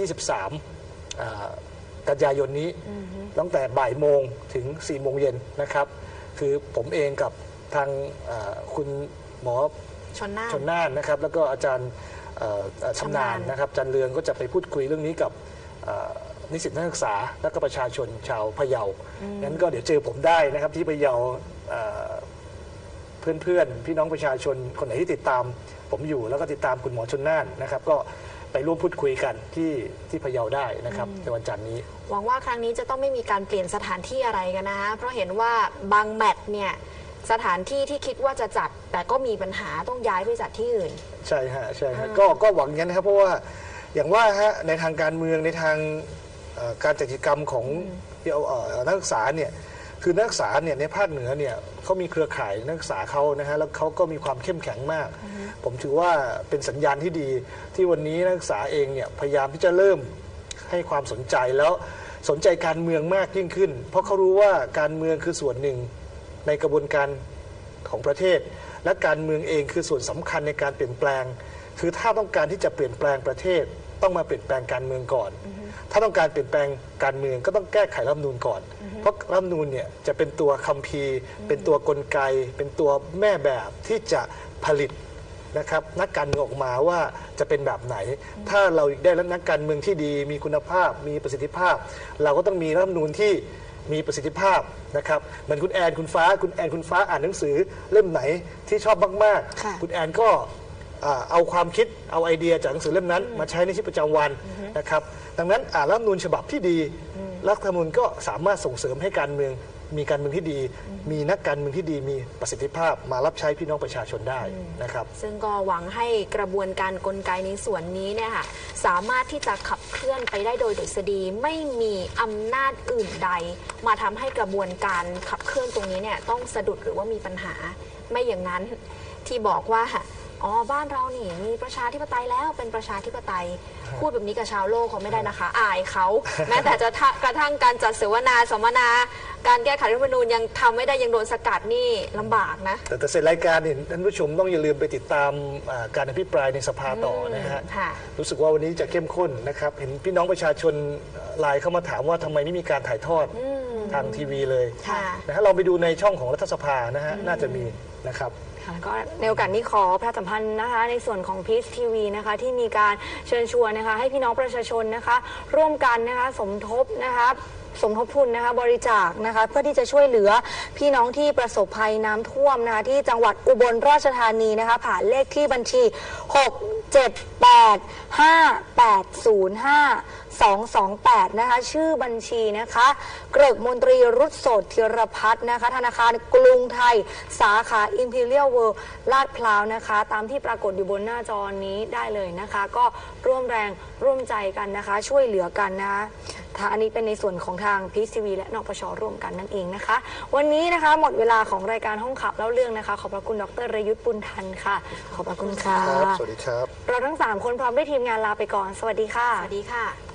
Speaker 3: 23 กันยายนนี้ตั้งแต่บ่ายโมงถึง4 โมงเย็นนะครับคือผมเองกับทางคุณหมอชลน่านนะครับแล้วก็อาจารย์ชำนาญนะครับจันเรืองก็จะไปพูดคุยเรื่องนี้กับนิสิตนักศึกษาและก็ประชาชนชาวพะเยางั้นก็เดี๋ยวเจอผมได้นะครับที่พะเยาเพื่อนๆพี่น้องประชาชนคนไหนที่ติดตามผมอยู่แล้วก็ติดตามคุณหมอชลน่านนะครับก็ไปร่วมพูดคุยกันที่พะเยาได้นะครับในวันจันทร์นี้
Speaker 2: หวังว่าครั้งนี้จะต้องไม่มีการเปลี่ยนสถานที่อะไรกันนะฮะเพราะเห็นว่าบางแมตช์เนี่ยสถานที่ที่คิดว่าจะจัดแต่ก็มีปัญหาต้องย้ายไปจัดที่อื่น
Speaker 3: ใช่ฮะใช่ฮะก็หวังงั้นนะครับเพราะว่าอย่างว่าฮะในทางการเมืองในทางการจัดกิจกรรมของนักศึกษาเนี่ยคือนักศึกษาเนี่ยในภาคเหนือเนี่ยเขามีเครือข่ายนักศึกษาเขานะฮะแล้วเขาก็มีความเข้มแข็งมาก ผมถือว่าเป็นสัญญาณที่ดีที่วันนี้นักศึกษาเองเนี่ยพยายามที่จะเริ่มให้ความสนใจแล้วสนใจการเมืองมากยิ่งขึ้น เพราะเขารู้ว่าการเมืองคือส่วนหนึ่งในกระบวนการของประเทศ และการเมืองเองคือส่วนสำคัญในการเปลี่ยนแปลง คือถ้าต้องการที่จะเปลี่ยนแปลงประเทศต้องมาเปลี่ยนแปลงการเมืองก่อน ถ้าต้องการเปลี่ยนแปลงการเมืองก็ต้องแก้ไขรัฐธรรมนูญก่อน เพราะรัฐธรรมนูญเนี่ยจะเป็นตัวคัมภีร์ เป็นตัวกลไก เป็นตัวแม่แบบที่จะผลิตนะครับนักการเมืองออกมาว่าจะเป็นแบบไหน ถ้าเราได้รับนักการเมืองที่ดีมีคุณภาพมีประสิทธิภาพ เราก็ต้องมีรัฐธรรมนูญที่มีประสิทธิภาพนะครับเหมือนคุณแอนคุณฟ้าอ่านหนังสือเล่มไหนที่ชอบมาก
Speaker 1: ค่ะ
Speaker 3: ๆคุณแอนก็เอาความคิดเอาไอเดียจากหนังสือเล่มนั้นมาใช้ในชีวิตประจำวันนะครับดังนั้นรัฐธรรมนูญฉบับที่ดีรัฐธรรมนูญก็สามารถส่งเสริมให้การเมืองมีการเมืองที่ดี มีนักการเมืองที่ดีมีประสิทธิภาพมารับใช้พี่น้องประชาชนได้นะครับ
Speaker 2: ซึ่งก็หวังให้กระบวนการกลไกในส่วนนี้เนี่ยค่ะสามารถที่จะขับเคลื่อนไปได้โดยดุษฎีไม่มีอำนาจอื่นใด มาทำให้กระบวนการขับเคลื่อนตรงนี้เนี่ยต้องสะดุดหรือว่ามีปัญหาไม่อย่างนั้นที่บอกว่าอ๋อบ้านเรานี่มีประชาธิปไตยแล้วเป็นประชาธิปไตยพูดแบบนี้กับชาวโลกเขาไม่ได้นะคะ อายเขา แม้แต่จะกระทั่งการจัดเสวนาสัมมนา การแก้ไขรัฐธรรมนูญยังทำไม่ได้ยังโดนสกัดนี่ลำบากนะ
Speaker 3: แต่เสร็จรายการเนี่ยท่านผู้ชมต้องอย่าลืมไปติดตามการอภิปรายในสภาต่อนะฮะ
Speaker 2: ค่ะ
Speaker 3: รู้สึกว่าวันนี้จะเข้มข้นนะครับเห็นพี่น้องประชาชนไลน์เข้ามาถามว่าทำไมไม่มีการถ่ายทอดทางทีวีเลย
Speaker 2: ค่ะ
Speaker 3: นะฮะเราไปดูในช่องของรัฐสภานะฮะน่าจะมีนะครับ
Speaker 1: ค่ะก็ในโอกาสนี้ขอประชาสัมพันธ์นะคะในส่วนของพีซทีวีนะคะที่มีการเชิญชวนนะคะให้พี่น้องประชาชนนะคะร่วมกันนะคะสมทบนะคะสมทบทุนนะคะบริจาคนะคะเพื่อที่จะช่วยเหลือพี่น้องที่ประสบภัยน้ำท่วมนะคะที่จังหวัดอุบลราชธานีนะคะผ่านเลขที่บัญชี 67858052228นะคะชื่อบัญชีนะคะเกริกมนตรีรุษโสดธีรพัฒน์นะคะธนาคารกรุงไทยสาขา Imperial World ลาดพร้าวนะคะตามที่ปรากฏอยู่บนหน้าจอนี้ได้เลยนะคะก็ร่วมแรงร่วมใจกันนะคะช่วยเหลือกันนะคะอันนี้เป็นในส่วนของทางพีซทีวีและนปชร่วมกันนั่นเองนะคะวันนี้นะคะหมดเวลาของรายการห้องข่าวเล่าเรื่องนะคะขอบพระคุณดร.ระยุทธ์ปุณทันค่ะขอบพระคุณค่ะ
Speaker 3: ครับ สวัสดีครับ
Speaker 1: เราทั้ง3คนพร้อมด้วยทีมงานลาไปก่อนสวัสดีค่ะ
Speaker 2: สวัสดีค่ะ